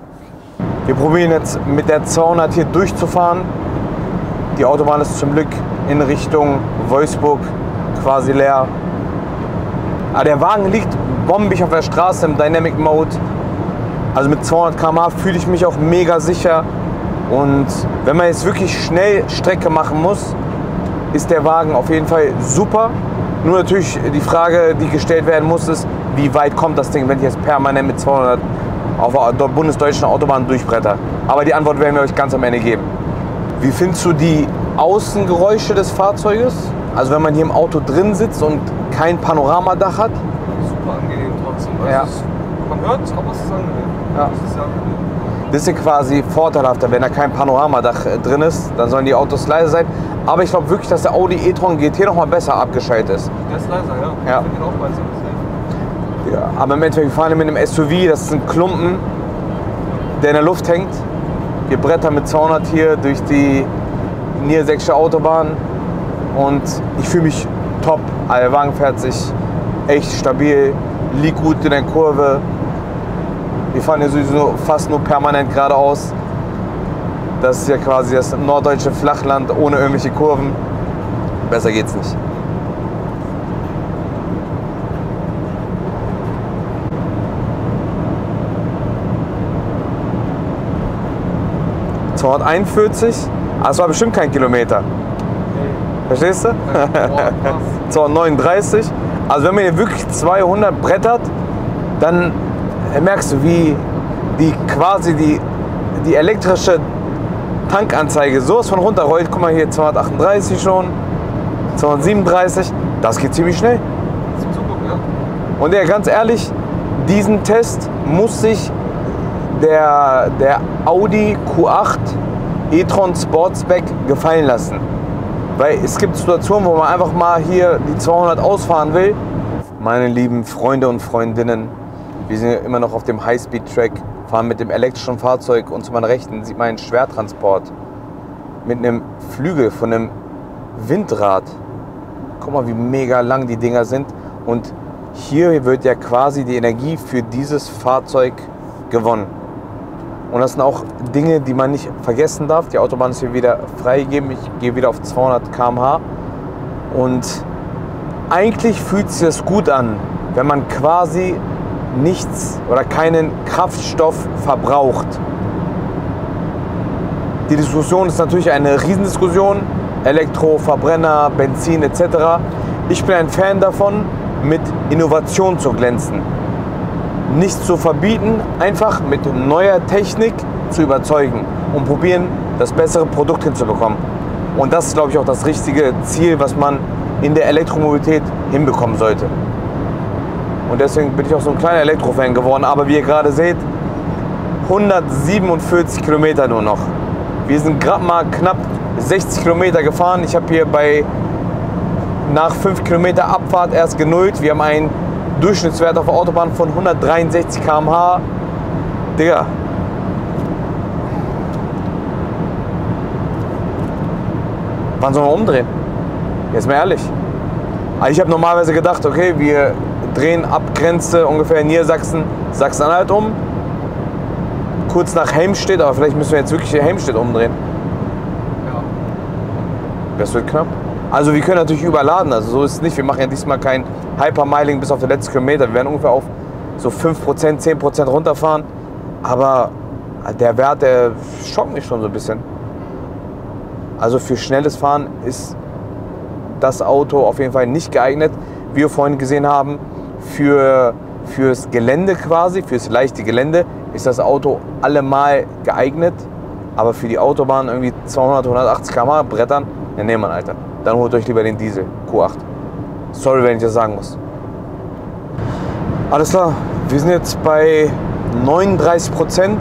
Wir probieren jetzt mit der zweihundert hier durchzufahren. Die Autobahn ist zum Glück in Richtung Wolfsburg quasi leer. Aber der Wagen liegt bombig auf der Straße im Dynamic Mode. Also mit zweihundert Kilometer pro Stunde fühle ich mich auch mega sicher. Und wenn man jetzt wirklich schnell Strecke machen muss, ist der Wagen auf jeden Fall super. Nur natürlich die Frage, die gestellt werden muss, ist, wie weit kommt das Ding, wenn ich jetzt permanent mit zweihundert auf der bundesdeutschen Autobahn durchbretter. Aber die Antwort werden wir euch ganz am Ende geben. Wie findest du die Außengeräusche des Fahrzeuges? Also wenn man hier im Auto drin sitzt und kein Panoramadach hat? Super angenehm trotzdem. Also Ja. es, man hört es, aber es ist angenehm. Ja. Es ist sehr angenehm. Das ist quasi vorteilhafter, wenn da kein Panoramadach äh, drin ist, dann sollen die Autos leise sein. Aber ich glaube wirklich, dass der Audi e-tron G T noch mal besser abgeschaltet ist. Der ist leiser, ja. Ja. Ich finde den auch leiser. Ja, aber im Endeffekt, wir fahren hier mit einem S U V, das ist ein Klumpen, der in der Luft hängt. Wir brettern mit zweihundert hier durch die niedersächsische Autobahn und ich fühle mich top. Der Wagen fährt sich echt stabil, liegt gut in der Kurve. Wir fahren hier sowieso fast nur permanent geradeaus. Das ist ja quasi das norddeutsche Flachland ohne irgendwelche Kurven. Besser geht's nicht. zweihunderteinundvierzig, aber es war bestimmt kein Kilometer. Verstehst du? Boah, krass. zweihundertneununddreißig. Also wenn man hier wirklich zweihundert brettert, dann merkst du, wie die quasi die, die elektrische Tankanzeige sowas von runterrollt. Guck mal hier, zweihundertachtunddreißig schon, zweihundertsiebenunddreißig. Das geht ziemlich schnell. Zum Zugucken, ja. Und ja, ganz ehrlich, diesen Test muss sich der, der Audi Q acht e-tron Sportsback gefallen lassen. Weil es gibt Situationen, wo man einfach mal hier die zweihundert ausfahren will. Meine lieben Freunde und Freundinnen, wir sind ja immer noch auf dem Highspeed-Track, fahren mit dem elektrischen Fahrzeug und zu meiner Rechten sieht man einen Schwertransport mit einem Flügel von einem Windrad. Guck mal, wie mega lang die Dinger sind. Und hier wird ja quasi die Energie für dieses Fahrzeug gewonnen. Und das sind auch Dinge, die man nicht vergessen darf. Die Autobahn ist hier wieder freigegeben. Ich gehe wieder auf zweihundert Kilometer pro Stunde. Und eigentlich fühlt sich das gut an, wenn man quasi nichts oder keinen Kraftstoff verbraucht. Die Diskussion ist natürlich eine Riesendiskussion. Elektro, Verbrenner, Benzin et cetera. Ich bin ein Fan davon, mit Innovation zu glänzen. Nichts zu verbieten, einfach mit neuer Technik zu überzeugen und probieren, das bessere Produkt hinzubekommen. Und das ist, glaube ich, auch das richtige Ziel, was man in der Elektromobilität hinbekommen sollte. Und deswegen bin ich auch so ein kleiner Elektrofan geworden. Aber wie ihr gerade seht, hundertsiebenundvierzig Kilometer nur noch. Wir sind gerade mal knapp sechzig Kilometer gefahren. Ich habe hier bei nach fünf Kilometer Abfahrt erst genullt. Wir haben einen Durchschnittswert auf der Autobahn von hundertdreiundsechzig Kilometer pro Stunde. Digga. Wann sollen wir umdrehen? Jetzt mal ehrlich. Also ich habe normalerweise gedacht, okay, wir drehen ab Grenze ungefähr in Niedersachsen, Sachsen-Anhalt um. Kurz nach Helmstedt, aber vielleicht müssen wir jetzt wirklich hier Helmstedt umdrehen. Ja. Das wird knapp. Also wir können natürlich überladen, also so ist es nicht. Wir machen ja diesmal kein Hypermiling bis auf den letzten Kilometer. Wir werden ungefähr auf so fünf Prozent, zehn Prozent runterfahren. Aber der Wert, der schockt mich schon so ein bisschen. Also für schnelles Fahren ist das Auto auf jeden Fall nicht geeignet. Wie wir vorhin gesehen haben, für, fürs Gelände quasi, fürs leichte Gelände ist das Auto allemal geeignet. Aber für die Autobahn irgendwie zweihundert, hundertachtzig Kilometer pro Stunde brettern, ja nee, Mann, Alter. Dann holt euch lieber den Diesel Q acht. Sorry, wenn ich das sagen muss. Alles klar, wir sind jetzt bei neununddreißig Prozent.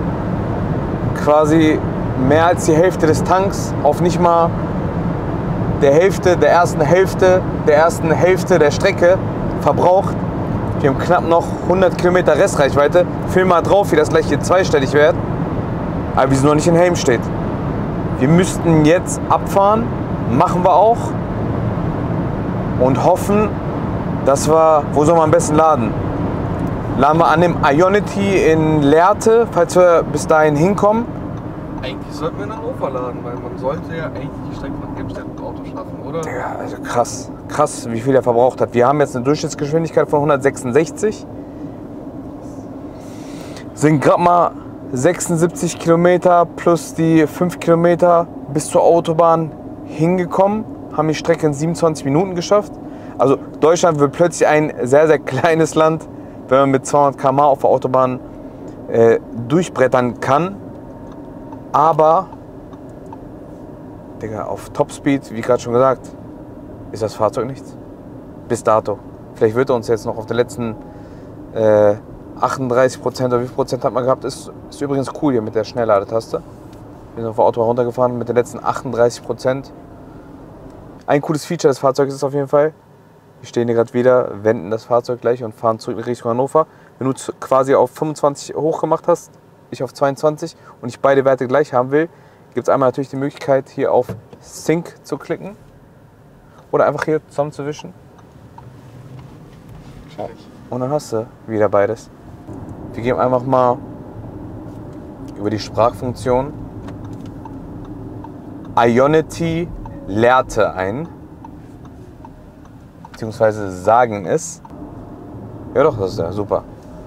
Quasi mehr als die Hälfte des Tanks auf nicht mal der Hälfte, der ersten Hälfte, der ersten Hälfte der Strecke verbraucht. Wir haben knapp noch hundert Kilometer Restreichweite. Film mal drauf, wie das gleich hier zweistellig wird. Aber wir sind noch nicht in Helmstedt. Wir müssten jetzt abfahren, machen wir auch. Und hoffen, dass wir, wo soll man am besten laden? laden wir an dem Ionity in Lehrte, falls wir bis dahin hinkommen. Eigentlich sollten wir in Hannover laden, weil man sollte ja eigentlich die Strecke nach Helmstedt mit Auto schaffen, oder? Ja, also krass, krass, wie viel er verbraucht hat. Wir haben jetzt eine Durchschnittsgeschwindigkeit von hundertsechsundsechzig. Sind gerade mal sechsundsiebzig Kilometer plus die fünf Kilometer bis zur Autobahn hingekommen. Haben die Strecke in siebenundzwanzig Minuten geschafft. Also Deutschland wird plötzlich ein sehr, sehr kleines Land, wenn man mit zweihundert Kilometer pro Stunde auf der Autobahn äh, durchbrettern kann. Aber, Digga, auf Topspeed, wie gerade schon gesagt, ist das Fahrzeug nichts. Bis dato. Vielleicht wird er uns jetzt noch auf den letzten äh, achtunddreißig Prozent oder wie viel Prozent hat man gehabt, ist, ist übrigens cool hier mit der Schnellladetaste. Wir sind auf der Autobahn runtergefahren mit den letzten achtunddreißig Prozent. Ein cooles Feature des Fahrzeugs ist auf jeden Fall, wir stehen hier gerade wieder, wenden das Fahrzeug gleich und fahren zurück in Richtung Hannover. Wenn du quasi auf fünfundzwanzig hochgemacht hast, ich auf zweiundzwanzig und ich beide Werte gleich haben will, gibt es einmal natürlich die Möglichkeit, hier auf Sync zu klicken oder einfach hier zusammenzuwischen. Und dann hast du wieder beides. Wir geben einfach mal über die Sprachfunktion Ionity Lehrte ein, beziehungsweise sagen es. Ja doch, das ist ja super.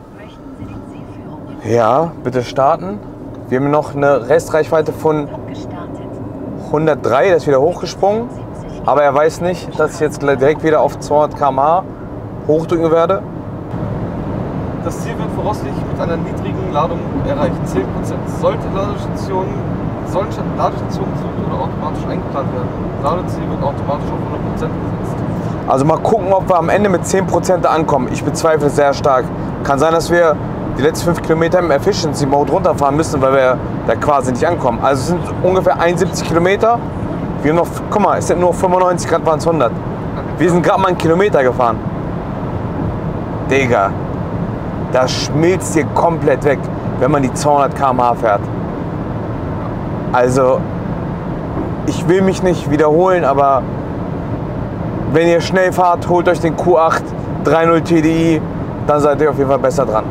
Ja, bitte starten. Wir haben noch eine Restreichweite von hundertdrei, das ist wieder hochgesprungen. Aber er weiß nicht, dass ich jetzt direkt wieder auf zweihundert Kilometer pro Stunde hochdrücken werde. Das Ziel wird voraussichtlich mit einer niedrigen Ladung erreicht, zehn Prozent. Sollte Ladestationen, sollen Ladestationen gesucht oder automatisch eingeplant werden. Ladeziel wird automatisch auf hundert Prozent gesetzt. Also mal gucken, ob wir am Ende mit zehn Prozent ankommen. Ich bezweifle es sehr stark. Kann sein, dass wir die letzten fünf Kilometer im Efficiency Mode runterfahren müssen, weil wir da quasi nicht ankommen. Also es sind ungefähr einundsiebzig Kilometer. Wir haben noch, guck mal, es sind nur fünfundneunzig, gerade waren es hundert. Wir sind gerade mal einen Kilometer gefahren. Digga, das schmilzt hier komplett weg, wenn man die zweihundert Kilometer pro Stunde fährt. Also, ich will mich nicht wiederholen, aber wenn ihr schnell fahrt, holt euch den Q acht drei Punkt null T D I, dann seid ihr auf jeden Fall besser dran.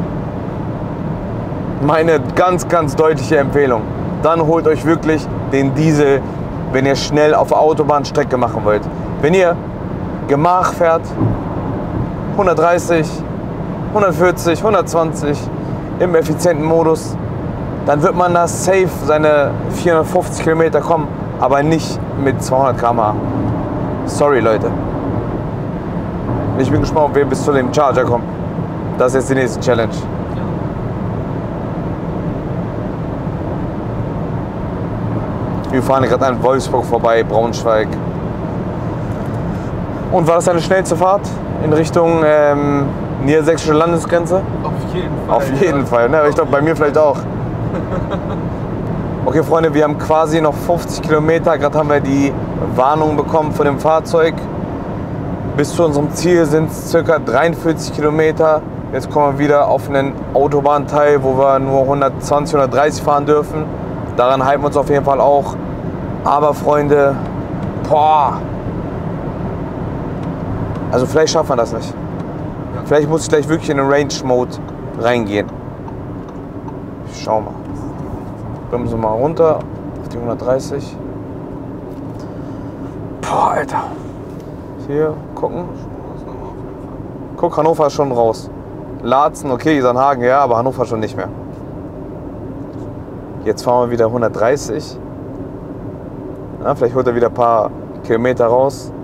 Meine ganz, ganz deutliche Empfehlung. Dann holt euch wirklich den Diesel, wenn ihr schnell auf der Autobahnstrecke machen wollt. Wenn ihr Gemach fährt, hundertdreißig, hundertvierzig, hundertzwanzig im effizienten Modus, dann wird man da safe seine vierhundertfünfzig Kilometer kommen, aber nicht mit zweihundert Kilometer pro Stunde. Sorry Leute. Ich bin gespannt, ob wir bis zu dem Charger kommen. Das ist jetzt die nächste Challenge. Wir fahren gerade an Wolfsburg vorbei, Braunschweig. Und war das eine schnellste Fahrt in Richtung ähm, niedersächsische Landesgrenze? Auf jeden Fall. Auf jeden ja. Fall, ne? Ich glaube bei mir vielleicht auch. Okay Freunde, wir haben quasi noch fünfzig Kilometer. Gerade haben wir die Warnung bekommen von dem Fahrzeug. Bis zu unserem Ziel sind es ca. dreiundvierzig Kilometer. Jetzt kommen wir wieder auf einen Autobahnteil, wo wir nur hundertzwanzig, hundertdreißig fahren dürfen. Daran halten wir uns auf jeden Fall auch. Aber Freunde, boah. Also vielleicht schaffen wir das nicht. Ja. Vielleicht muss ich gleich wirklich in den Range-Mode reingehen. Schau mal. Bremsen wir mal runter auf die hundertdreißig. Boah, Alter. Hier, gucken. Guck, Hannover ist schon raus. Laatzen, okay, Isernhagen, ja, aber Hannover schon nicht mehr. Jetzt fahren wir wieder hundertdreißig. Ja, vielleicht holt er wieder ein paar Kilometer raus.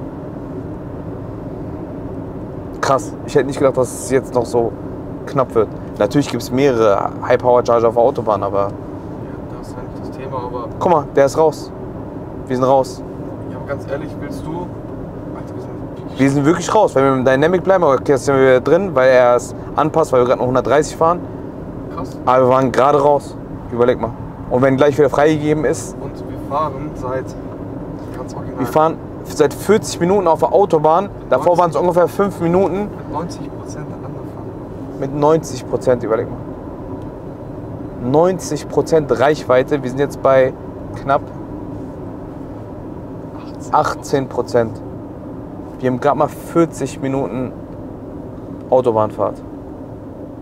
Krass, ich hätte nicht gedacht, dass es jetzt noch so knapp wird. Natürlich gibt es mehrere High-Power-Charger auf der Autobahn, aber... Ja, das ist ja nicht das Thema, aber... Guck mal, der ist raus. Wir sind raus. Ja, aber ganz ehrlich, willst du... Alter, wir sind wirklich... Wir sind wirklich raus. Wenn wir mit Dynamic bleiben, okay, jetzt sind wir wieder drin, weil er es anpasst, weil wir gerade noch hundertdreißig fahren. Krass. Aber wir waren gerade raus. Überleg mal. Und wenn gleich wieder freigegeben ist... Und wir fahren seit... Ganz original. Wir fahren seit vierzig Minuten auf der Autobahn. Davor waren es ungefähr fünf Minuten. Mit neunzig Prozent angefahren. Mit neunzig Prozent, überleg mal. neunzig Prozent Reichweite. Wir sind jetzt bei knapp achtzehn Prozent. Wir haben gerade mal vierzig Minuten Autobahnfahrt.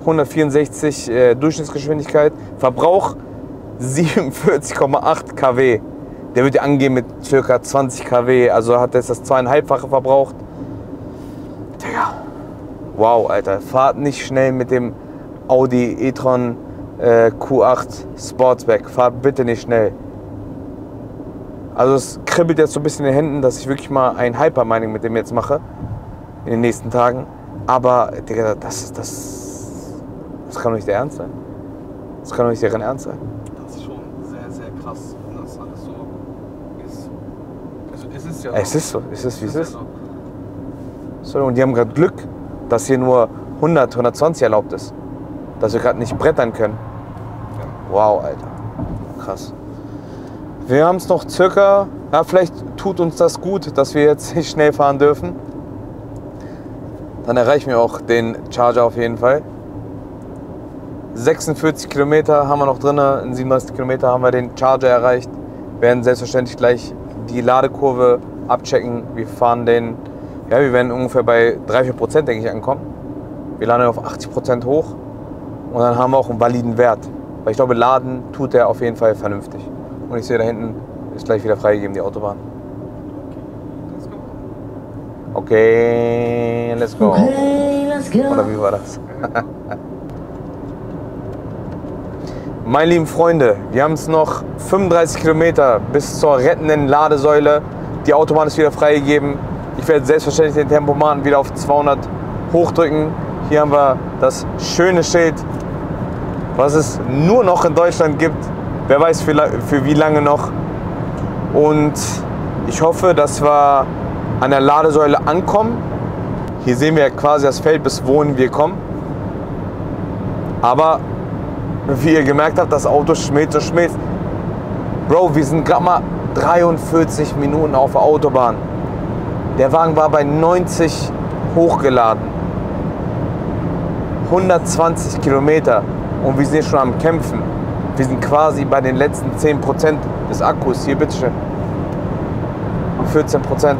hundertvierundsechzig äh, Durchschnittsgeschwindigkeit, Verbrauch siebenundvierzig Komma acht Kilowatt. Der wird ja angeben mit ca. zwanzig Kilowatt, also hat er das zweieinhalbfache verbraucht. Digga. Wow, Alter, fahrt nicht schnell mit dem Audi e-tron äh, Q acht Sportsback, fahrt bitte nicht schnell. Also es kribbelt jetzt so ein bisschen in den Händen, dass ich wirklich mal ein Hypermining mit dem jetzt mache in den nächsten Tagen. Aber Digga, das, das, das kann doch nicht der Ernst sein. Das kann doch nicht deren Ernst sein. Das ist schon sehr, sehr krass, wenn das alles so ist. Also es ist ja so. Es ist so, es ist wie es ist. Ja So, und die haben gerade Glück, dass hier nur hundert, hundertzwanzig erlaubt ist. Dass wir gerade nicht brettern können. Ja. Wow, Alter. Krass. Wir haben es noch circa, ja, vielleicht tut uns das gut, dass wir jetzt nicht schnell fahren dürfen. Dann erreichen wir auch den Charger auf jeden Fall. sechsundvierzig Kilometer haben wir noch drin, in siebenunddreißig Kilometer haben wir den Charger erreicht. Wir werden selbstverständlich gleich die Ladekurve abchecken. Wir fahren den, ja, wir werden ungefähr bei drei bis vier Prozent, denke ich, ankommen. Wir laden auf achtzig Prozent hoch und dann haben wir auch einen validen Wert. Weil ich glaube, laden tut er auf jeden Fall vernünftig. Und ich sehe da hinten, ist gleich wieder freigegeben, die Autobahn. Okay, let's go. Okay, let's go. Oder wie war das? Meine lieben Freunde, wir haben es noch fünfunddreißig Kilometer bis zur rettenden Ladesäule. Die Autobahn ist wieder freigegeben. Ich werde selbstverständlich den Tempomaten wieder auf zweihundert hochdrücken. Hier haben wir das schöne Schild, was es nur noch in Deutschland gibt. Wer weiß für, für wie lange noch. Und ich hoffe, dass wir an der Ladesäule ankommen. Hier sehen wir quasi das Feld, bis wohin wir kommen. Aber wie ihr gemerkt habt, das Auto schmilzt und schmilzt. Bro, wir sind gerade mal dreiundvierzig Minuten auf der Autobahn. Der Wagen war bei neunzig hochgeladen. hundertzwanzig Kilometer. Und wir sind jetzt schon am Kämpfen. Wir sind quasi bei den letzten zehn Prozent des Akkus. Hier, bitteschön. vierzehn Prozent.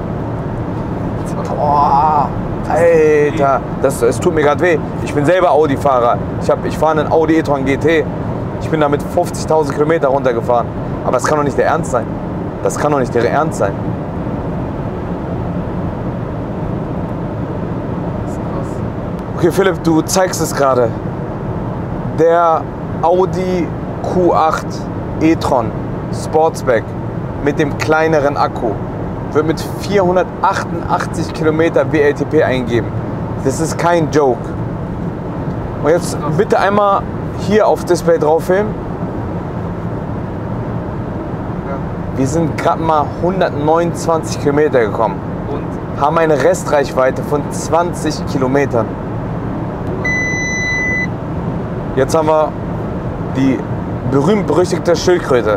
Boah, Alter, das, es tut mir gerade weh. Ich bin selber Audi-Fahrer. Ich, ich fahre einen Audi e-tron G T. Ich bin damit fünfzigtausend Kilometer runtergefahren. Aber das kann doch nicht der Ernst sein. Das kann doch nicht der Ernst sein. Okay, Philipp, du zeigst es gerade. Der Audi Q acht e-tron Sportsback mit dem kleineren Akku wird mit vierhundertachtundachtzig Kilometer W L T P eingeben. Das ist kein Joke. Und jetzt bitte einmal hier aufs Display drauf filmen. Ja. Wir sind gerade mal hundertneunundzwanzig Kilometer gekommen. Und Haben eine Restreichweite von zwanzig Kilometern. Jetzt haben wir die berühmt-berüchtigte Schildkröte.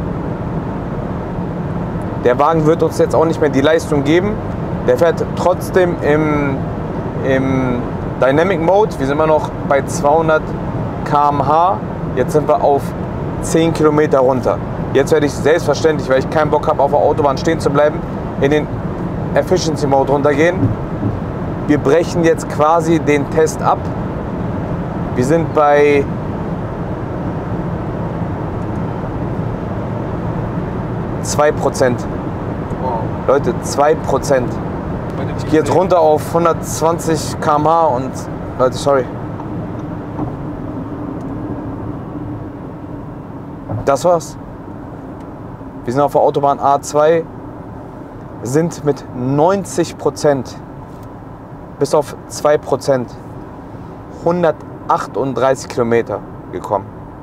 Der Wagen wird uns jetzt auch nicht mehr die Leistung geben. Der fährt trotzdem im, im Dynamic Mode. Wir sind immer noch bei zweihundert Kilometer pro Stunde. Jetzt sind wir auf zehn Kilometer runter. Jetzt werde ich selbstverständlich, weil ich keinen Bock habe, auf der Autobahn stehen zu bleiben, in den Efficiency Mode runtergehen. Wir brechen jetzt quasi den Test ab. Wir sind bei zwei Prozent. wow. Leute, zwei Prozent. Ich gehe jetzt runter auf hundertzwanzig Kilometer pro Stunde und Leute, sorry. Das war's. Wir sind auf der Autobahn A zwei, sind mit neunzig Prozent bis auf zwei Prozent hundertachtunddreißig Kilometer gekommen.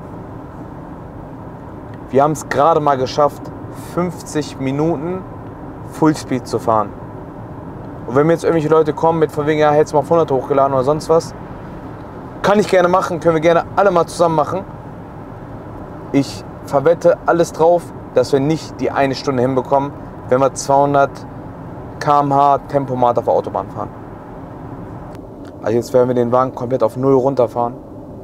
Wir haben es gerade mal geschafft, fünfzig Minuten Fullspeed zu fahren. Und wenn mir jetzt irgendwelche Leute kommen mit von wegen, ja, hättest du mal auf hundert hochgeladen oder sonst was, kann ich gerne machen, können wir gerne alle mal zusammen machen. Ich verwette alles drauf, dass wir nicht die eine Stunde hinbekommen, wenn wir zweihundert Kilometer pro Stunde Tempomat auf der Autobahn fahren. Also jetzt werden wir den Wagen komplett auf null runterfahren.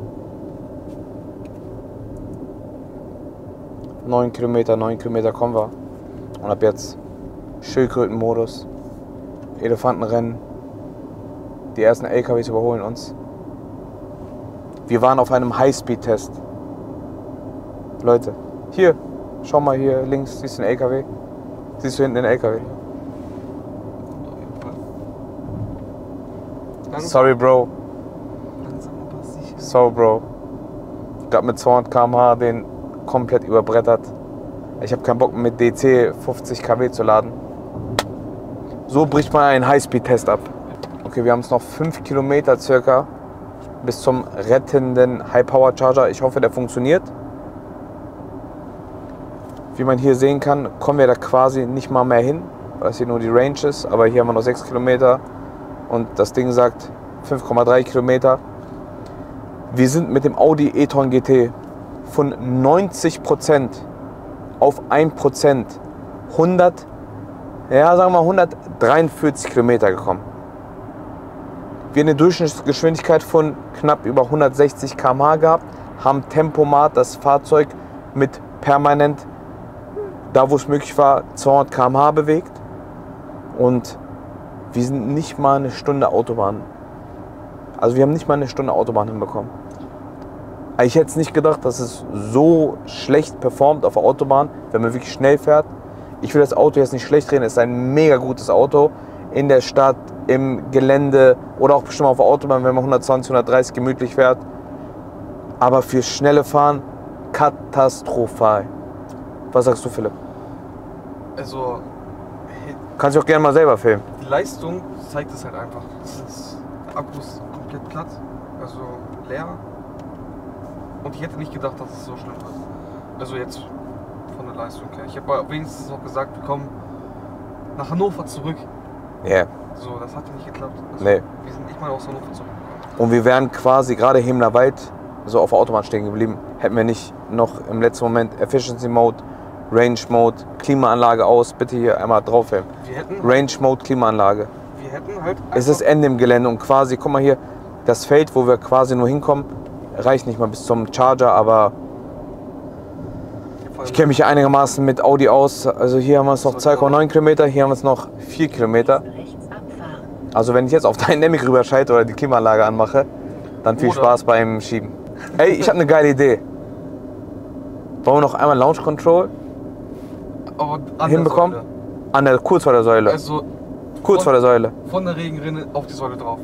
neun Kilometer, neun Kilometer kommen wir. Und ab jetzt Schildkrötenmodus, Elefantenrennen. Die ersten L K Ws überholen uns. Wir waren auf einem Highspeed-Test. Leute, hier, schau mal hier links, siehst du den L K W? Siehst du hinten den L K W? Sorry, Bro. Sorry, Bro. Ich hab mit zweihundert Kilometer pro Stunde den komplett überbrettert. Ich habe keinen Bock mit D C fünfzig Kilowatt zu laden. So bricht man einen Highspeed-Test ab. Okay, wir haben es noch fünf Kilometer circa bis zum rettenden High-Power-Charger. Ich hoffe, der funktioniert. Wie man hier sehen kann, kommen wir da quasi nicht mal mehr hin, weil das hier nur die Range ist. Aber hier haben wir noch sechs Kilometer und das Ding sagt fünf Komma drei Kilometer. Wir sind mit dem Audi e-tron G T von neunzig Prozent auf ein Prozent hundert, ja sagen wir mal hundertdreiundvierzig Kilometer gekommen. Wir haben eine Durchschnittsgeschwindigkeit von knapp über hundertsechzig Kilometer pro Stunde gehabt, haben Tempomat das Fahrzeug mit permanent, da wo es möglich war, zweihundert Kilometer pro Stunde bewegt und wir sind nicht mal eine Stunde Autobahn. Also wir haben nicht mal eine Stunde Autobahn hinbekommen. Ich hätte es nicht gedacht, dass es so schlecht performt auf der Autobahn, wenn man wirklich schnell fährt. Ich will das Auto jetzt nicht schlecht reden, es ist ein mega gutes Auto. In der Stadt, im Gelände oder auch bestimmt auf der Autobahn, wenn man hundertzwanzig, hundertdreißig gemütlich fährt. Aber für schnelle Fahren katastrophal. Was sagst du, Philipp? Also, kannst du auch gerne mal selber filmen. Die Leistung zeigt es halt einfach. Das ist, der Akku ist komplett platt, also leer. Und ich hätte nicht gedacht, dass es so schlimm wird. Also jetzt von der Leistung her. Ich habe wenigstens auch gesagt, wir kommen nach Hannover zurück. Ja. Yeah. So, das hat nicht geklappt. Also, nee. Wir sind nicht mal aus Hannover zurückgekommen. Und wir wären quasi gerade Hemlerwald so auf der Autobahn stehen geblieben, hätten wir nicht noch im letzten Moment Efficiency Mode, Range Mode, Klimaanlage aus, bitte hier einmal draufhängen. Range Mode, Klimaanlage. Wir hätten halt es ist Ende im Gelände und quasi, guck mal hier, das Feld, wo wir quasi nur hinkommen, reicht nicht mal bis zum Charger, aber ich kenne mich einigermaßen mit Audi aus. Also hier haben wir es noch zwei Komma neun Kilometer, hier haben wir es noch vier Kilometer. Also wenn ich jetzt auf Dynamic rüberschalte oder die Klimaanlage anmache, dann viel oder Spaß beim Schieben. Ey, ich habe eine geile Idee. Wollen wir noch einmal Launch Control an hinbekommen? Der an der, kurz vor der Säule. Also kurz von, vor der Säule. Von der Regenrinne auf die Säule drauf.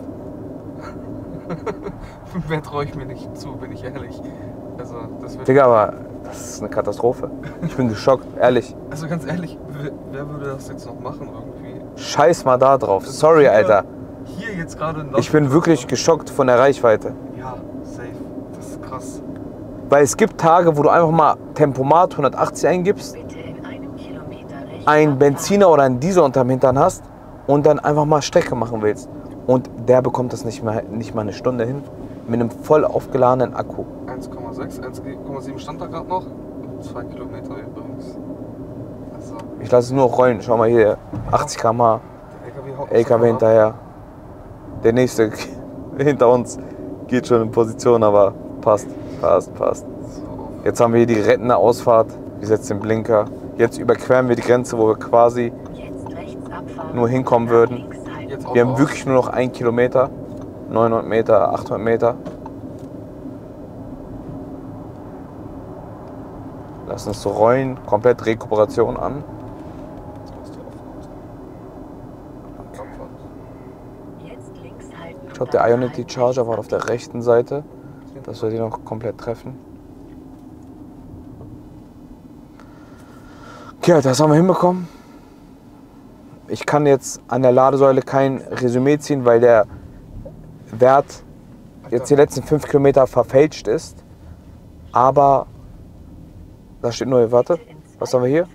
Mehr traue ich mir nicht zu, bin ich ehrlich. Also, das wird Digga, aber das ist eine Katastrophe. Ich bin geschockt, ehrlich. Also ganz ehrlich, wer würde das jetzt noch machen irgendwie? Scheiß mal da drauf. Sorry, hier, Alter. Hier jetzt gerade. Ich bin wirklich geschockt von der Reichweite. Ja, safe. Das ist krass. Weil es gibt Tage, wo du einfach mal Tempomat hundertachtzig eingibst, einen Benziner oder einen Diesel unterm Hintern hast und dann einfach mal Strecke machen willst. Und der bekommt das nicht mal, nicht mal eine Stunde hin mit einem voll aufgeladenen Akku. eins Komma sechs, eins Komma sieben stand da gerade noch. zwei Kilometer übrigens. Also ich lasse es nur rollen. Schau mal hier, achtzig Kilometer pro Stunde, L K W hinterher. Der nächste hinter uns geht schon in Position, aber passt, passt, passt. Jetzt haben wir hier die rettende Ausfahrt. Wir setzen den Blinker. Jetzt überqueren wir die Grenze, wo wir quasi nur hinkommen würden. Wir haben wirklich nur noch einen Kilometer, neunhundert Meter, achthundert Meter. Lass uns so rollen, komplett Rekuperation an. Ich glaube, der Ionity Charger war auf der rechten Seite, dass wir die noch komplett treffen. Okay, das haben wir hinbekommen. Ich kann jetzt an der Ladesäule kein Resümee ziehen, weil der Wert jetzt die letzten fünf Kilometer verfälscht ist. Aber da steht null. Warte, was haben wir hier?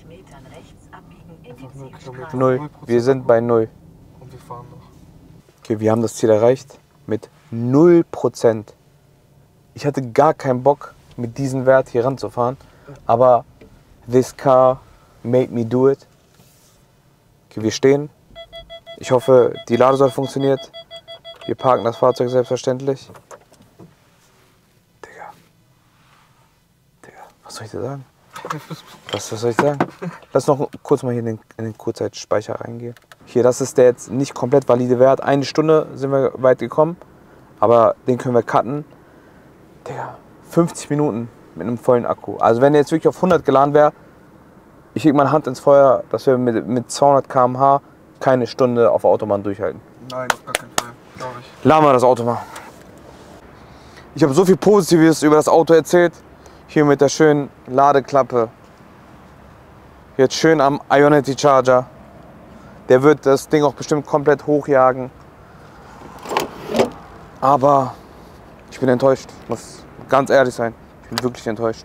Null. Wir sind bei null. Und wir fahren noch. Okay, wir haben das Ziel erreicht mit null Prozent. Ich hatte gar keinen Bock, mit diesem Wert hier ranzufahren. Aber this car made me do it. Okay, wir stehen. Ich hoffe, die Ladesäule funktioniert. Wir parken das Fahrzeug selbstverständlich. Digga. Digga, was soll ich dir sagen? Was, was soll ich sagen? Lass noch kurz mal hier in den, in den Kurzzeitspeicher reingehen. Hier, das ist der jetzt nicht komplett valide Wert. Eine Stunde sind wir weit gekommen, aber den können wir cutten. Digga, fünfzig Minuten mit einem vollen Akku. Also wenn der jetzt wirklich auf hundert geladen wäre, ich lege meine Hand ins Feuer, dass wir mit, mit zweihundert Kilometer pro Stunde keine Stunde auf der Autobahn durchhalten. Nein, auf gar keinen Fall, glaube ich. Laden wir das Auto mal. Ich habe so viel Positives über das Auto erzählt. Hier mit der schönen Ladeklappe. Jetzt schön am Ionity Charger. Der wird das Ding auch bestimmt komplett hochjagen. Aber ich bin enttäuscht. Ich muss ganz ehrlich sein. Ich bin wirklich enttäuscht.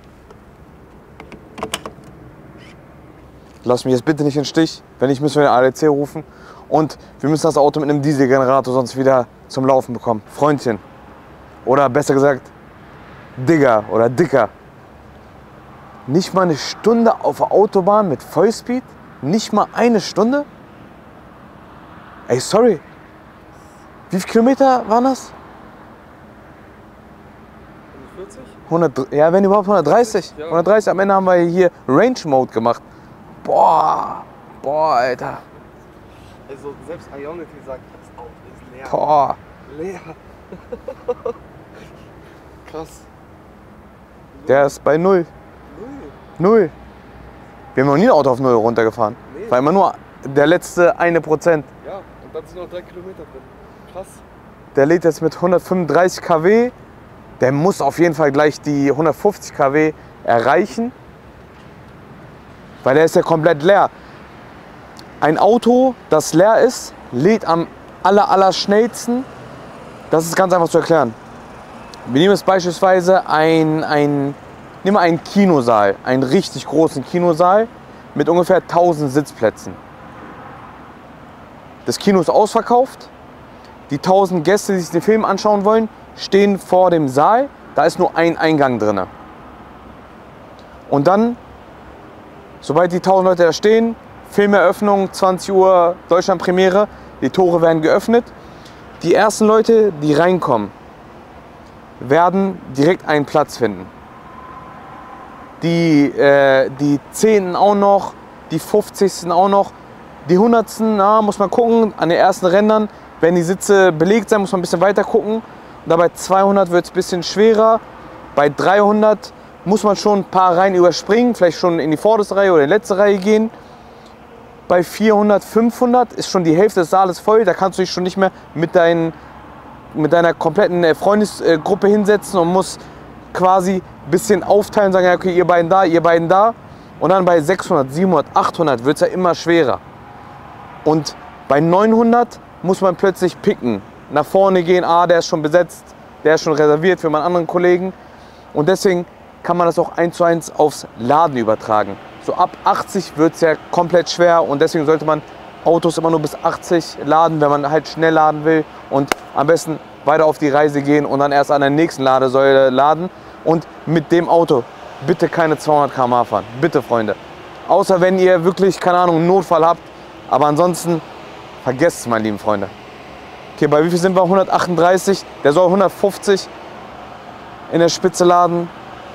Lass mich jetzt bitte nicht in den Stich. Wenn nicht, müssen wir den A D A C rufen. Und wir müssen das Auto mit einem Dieselgenerator sonst wieder zum Laufen bekommen. Freundchen. Oder besser gesagt, Digger oder Dicker. Nicht mal eine Stunde auf der Autobahn mit Vollspeed? Nicht mal eine Stunde? Ey, sorry. Wie viele Kilometer waren das? hundertvierzig? hundert, ja, wenn überhaupt hundertdreißig. Ja. hundertdreißig. Am Ende haben wir hier Range Mode gemacht. Boah, boah, Alter. Also selbst Ionity sagt, das Auto ist leer. Boah. Leer. Krass. Der ist bei null. Null. Null. Wir haben noch nie ein Auto auf null runtergefahren. Nee. War immer nur der letzte eine Prozent. Ja, und dann sind noch drei Kilometer drin. Krass. Der lädt jetzt mit hundertfünfunddreißig Kilowatt. Der muss auf jeden Fall gleich die hundertfünfzig Kilowatt erreichen. Weil der ist ja komplett leer. Ein Auto, das leer ist, lädt am aller, aller schnellsten. Das ist ganz einfach zu erklären. Wir nehmen jetzt beispielsweise ein, ein, nehmen wir einen Kinosaal, einen richtig großen Kinosaal mit ungefähr tausend Sitzplätzen. Das Kino ist ausverkauft. Die tausend Gäste, die sich den Film anschauen wollen, stehen vor dem Saal. Da ist nur ein Eingang drin. Und dann, sobald die tausend Leute da stehen, Filmeröffnung, zwanzig Uhr, Deutschlandpremiere, die Tore werden geöffnet. Die ersten Leute, die reinkommen, werden direkt einen Platz finden. Die, äh, die Zehnten auch noch, die Fünfzigsten auch noch, die Hundertsten, na, muss man gucken, an den ersten Rändern, wenn die Sitze belegt sind, muss man ein bisschen weiter gucken. Und da bei zweihundert wird es ein bisschen schwerer, bei dreihundert muss man schon ein paar Reihen überspringen, vielleicht schon in die vorderste Reihe oder in die letzte Reihe gehen. Bei vierhundert, fünfhundert ist schon die Hälfte des Saales voll, da kannst du dich schon nicht mehr mit, dein, mit deiner kompletten Freundesgruppe hinsetzen und musst quasi ein bisschen aufteilen und sagen, ja, okay, ihr beiden da, ihr beiden da. Und dann bei sechshundert, siebenhundert, achthundert wird es ja immer schwerer. Und bei neunhundert muss man plötzlich picken, nach vorne gehen, ah, der ist schon besetzt, der ist schon reserviert für meinen anderen Kollegen. Und deswegen kann man das auch eins zu eins aufs Laden übertragen. So ab achtzig wird es ja komplett schwer und deswegen sollte man Autos immer nur bis achtzig laden, wenn man halt schnell laden will und am besten weiter auf die Reise gehen und dann erst an der nächsten Ladesäule laden. Und mit dem Auto bitte keine zweihundert Kilometer pro Stunde fahren, bitte Freunde. Außer wenn ihr wirklich, keine Ahnung, einen Notfall habt, aber ansonsten vergesst es, meine lieben Freunde. Okay, bei wie viel sind wir? hundertachtunddreißig, der soll hundertfünfzig in der Spitze laden.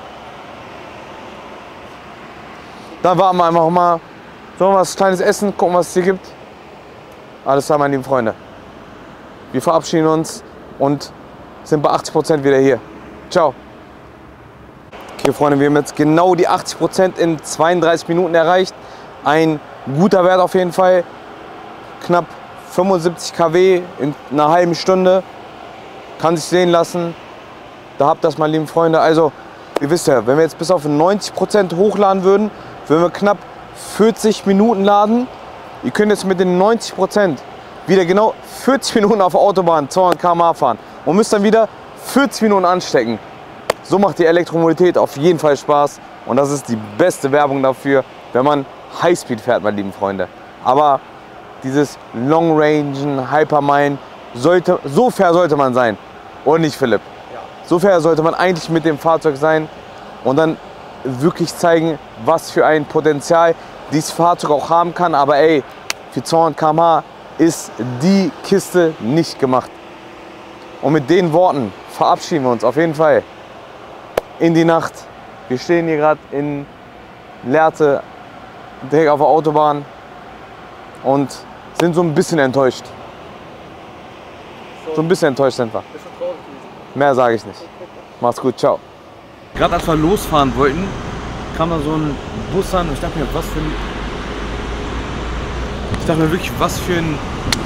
Dann warten wir einfach mal. Sollen wir was Kleines essen, gucken, was es hier gibt? Alles klar, meine lieben Freunde. Wir verabschieden uns und sind bei achtzig Prozent wieder hier. Ciao. Okay, Freunde, wir haben jetzt genau die achtzig Prozent in zweiunddreißig Minuten erreicht. Ein guter Wert auf jeden Fall. Knapp fünfundsiebzig Kilowatt in einer halben Stunde. Kann sich sehen lassen. Da habt ihr das, meine lieben Freunde. Also, ihr wisst ja, wenn wir jetzt bis auf neunzig Prozent hochladen würden, würden wir knapp vierzig Minuten laden. Ihr könnt jetzt mit den neunzig Prozent wieder genau vierzig Minuten auf der Autobahn zweihundert Kilometer pro Stunde fahren und müsst dann wieder vierzig Minuten anstecken. So macht die Elektromobilität auf jeden Fall Spaß und das ist die beste Werbung dafür, wenn man Highspeed fährt, meine lieben Freunde. Aber dieses Long Range, Hypermine, sollte, so fair sollte man sein. Und nicht, Philipp? Ja. So fair sollte man eigentlich mit dem Fahrzeug sein und dann wirklich zeigen, was für ein Potenzial dieses Fahrzeug auch haben kann. Aber ey, für zweihundert Kilometer pro Stunde ist die Kiste nicht gemacht. Und mit den Worten verabschieden wir uns auf jeden Fall in die Nacht. Wir stehen hier gerade in Lehrte, direkt auf der Autobahn und sind so ein bisschen enttäuscht. So ein bisschen enttäuscht sind wir. Mehr sage ich nicht. Mach's gut, ciao. Gerade als wir losfahren wollten, kam da so ein Bus an und ich dachte mir, was für ein... Ich dachte mir wirklich, was für ein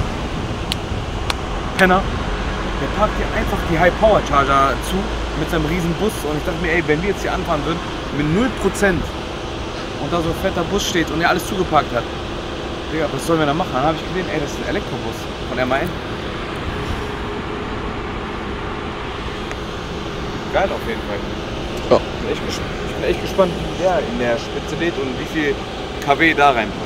Penner. Der parkt hier einfach die High-Power-Charger zu mit seinem riesen Bus und ich dachte mir, ey, wenn wir jetzt hier anfahren würden mit null Prozent und da so ein fetter Bus steht und er alles zugeparkt hat, Digga, was sollen wir da machen? Dann habe ich gesehen, ey, das ist ein Elektrobus von M A N. Geil auf jeden Fall. Ja. Ich bin echt, ich bin echt gespannt, wie der in der Spitze lädt und wie viel K W da reinpasst.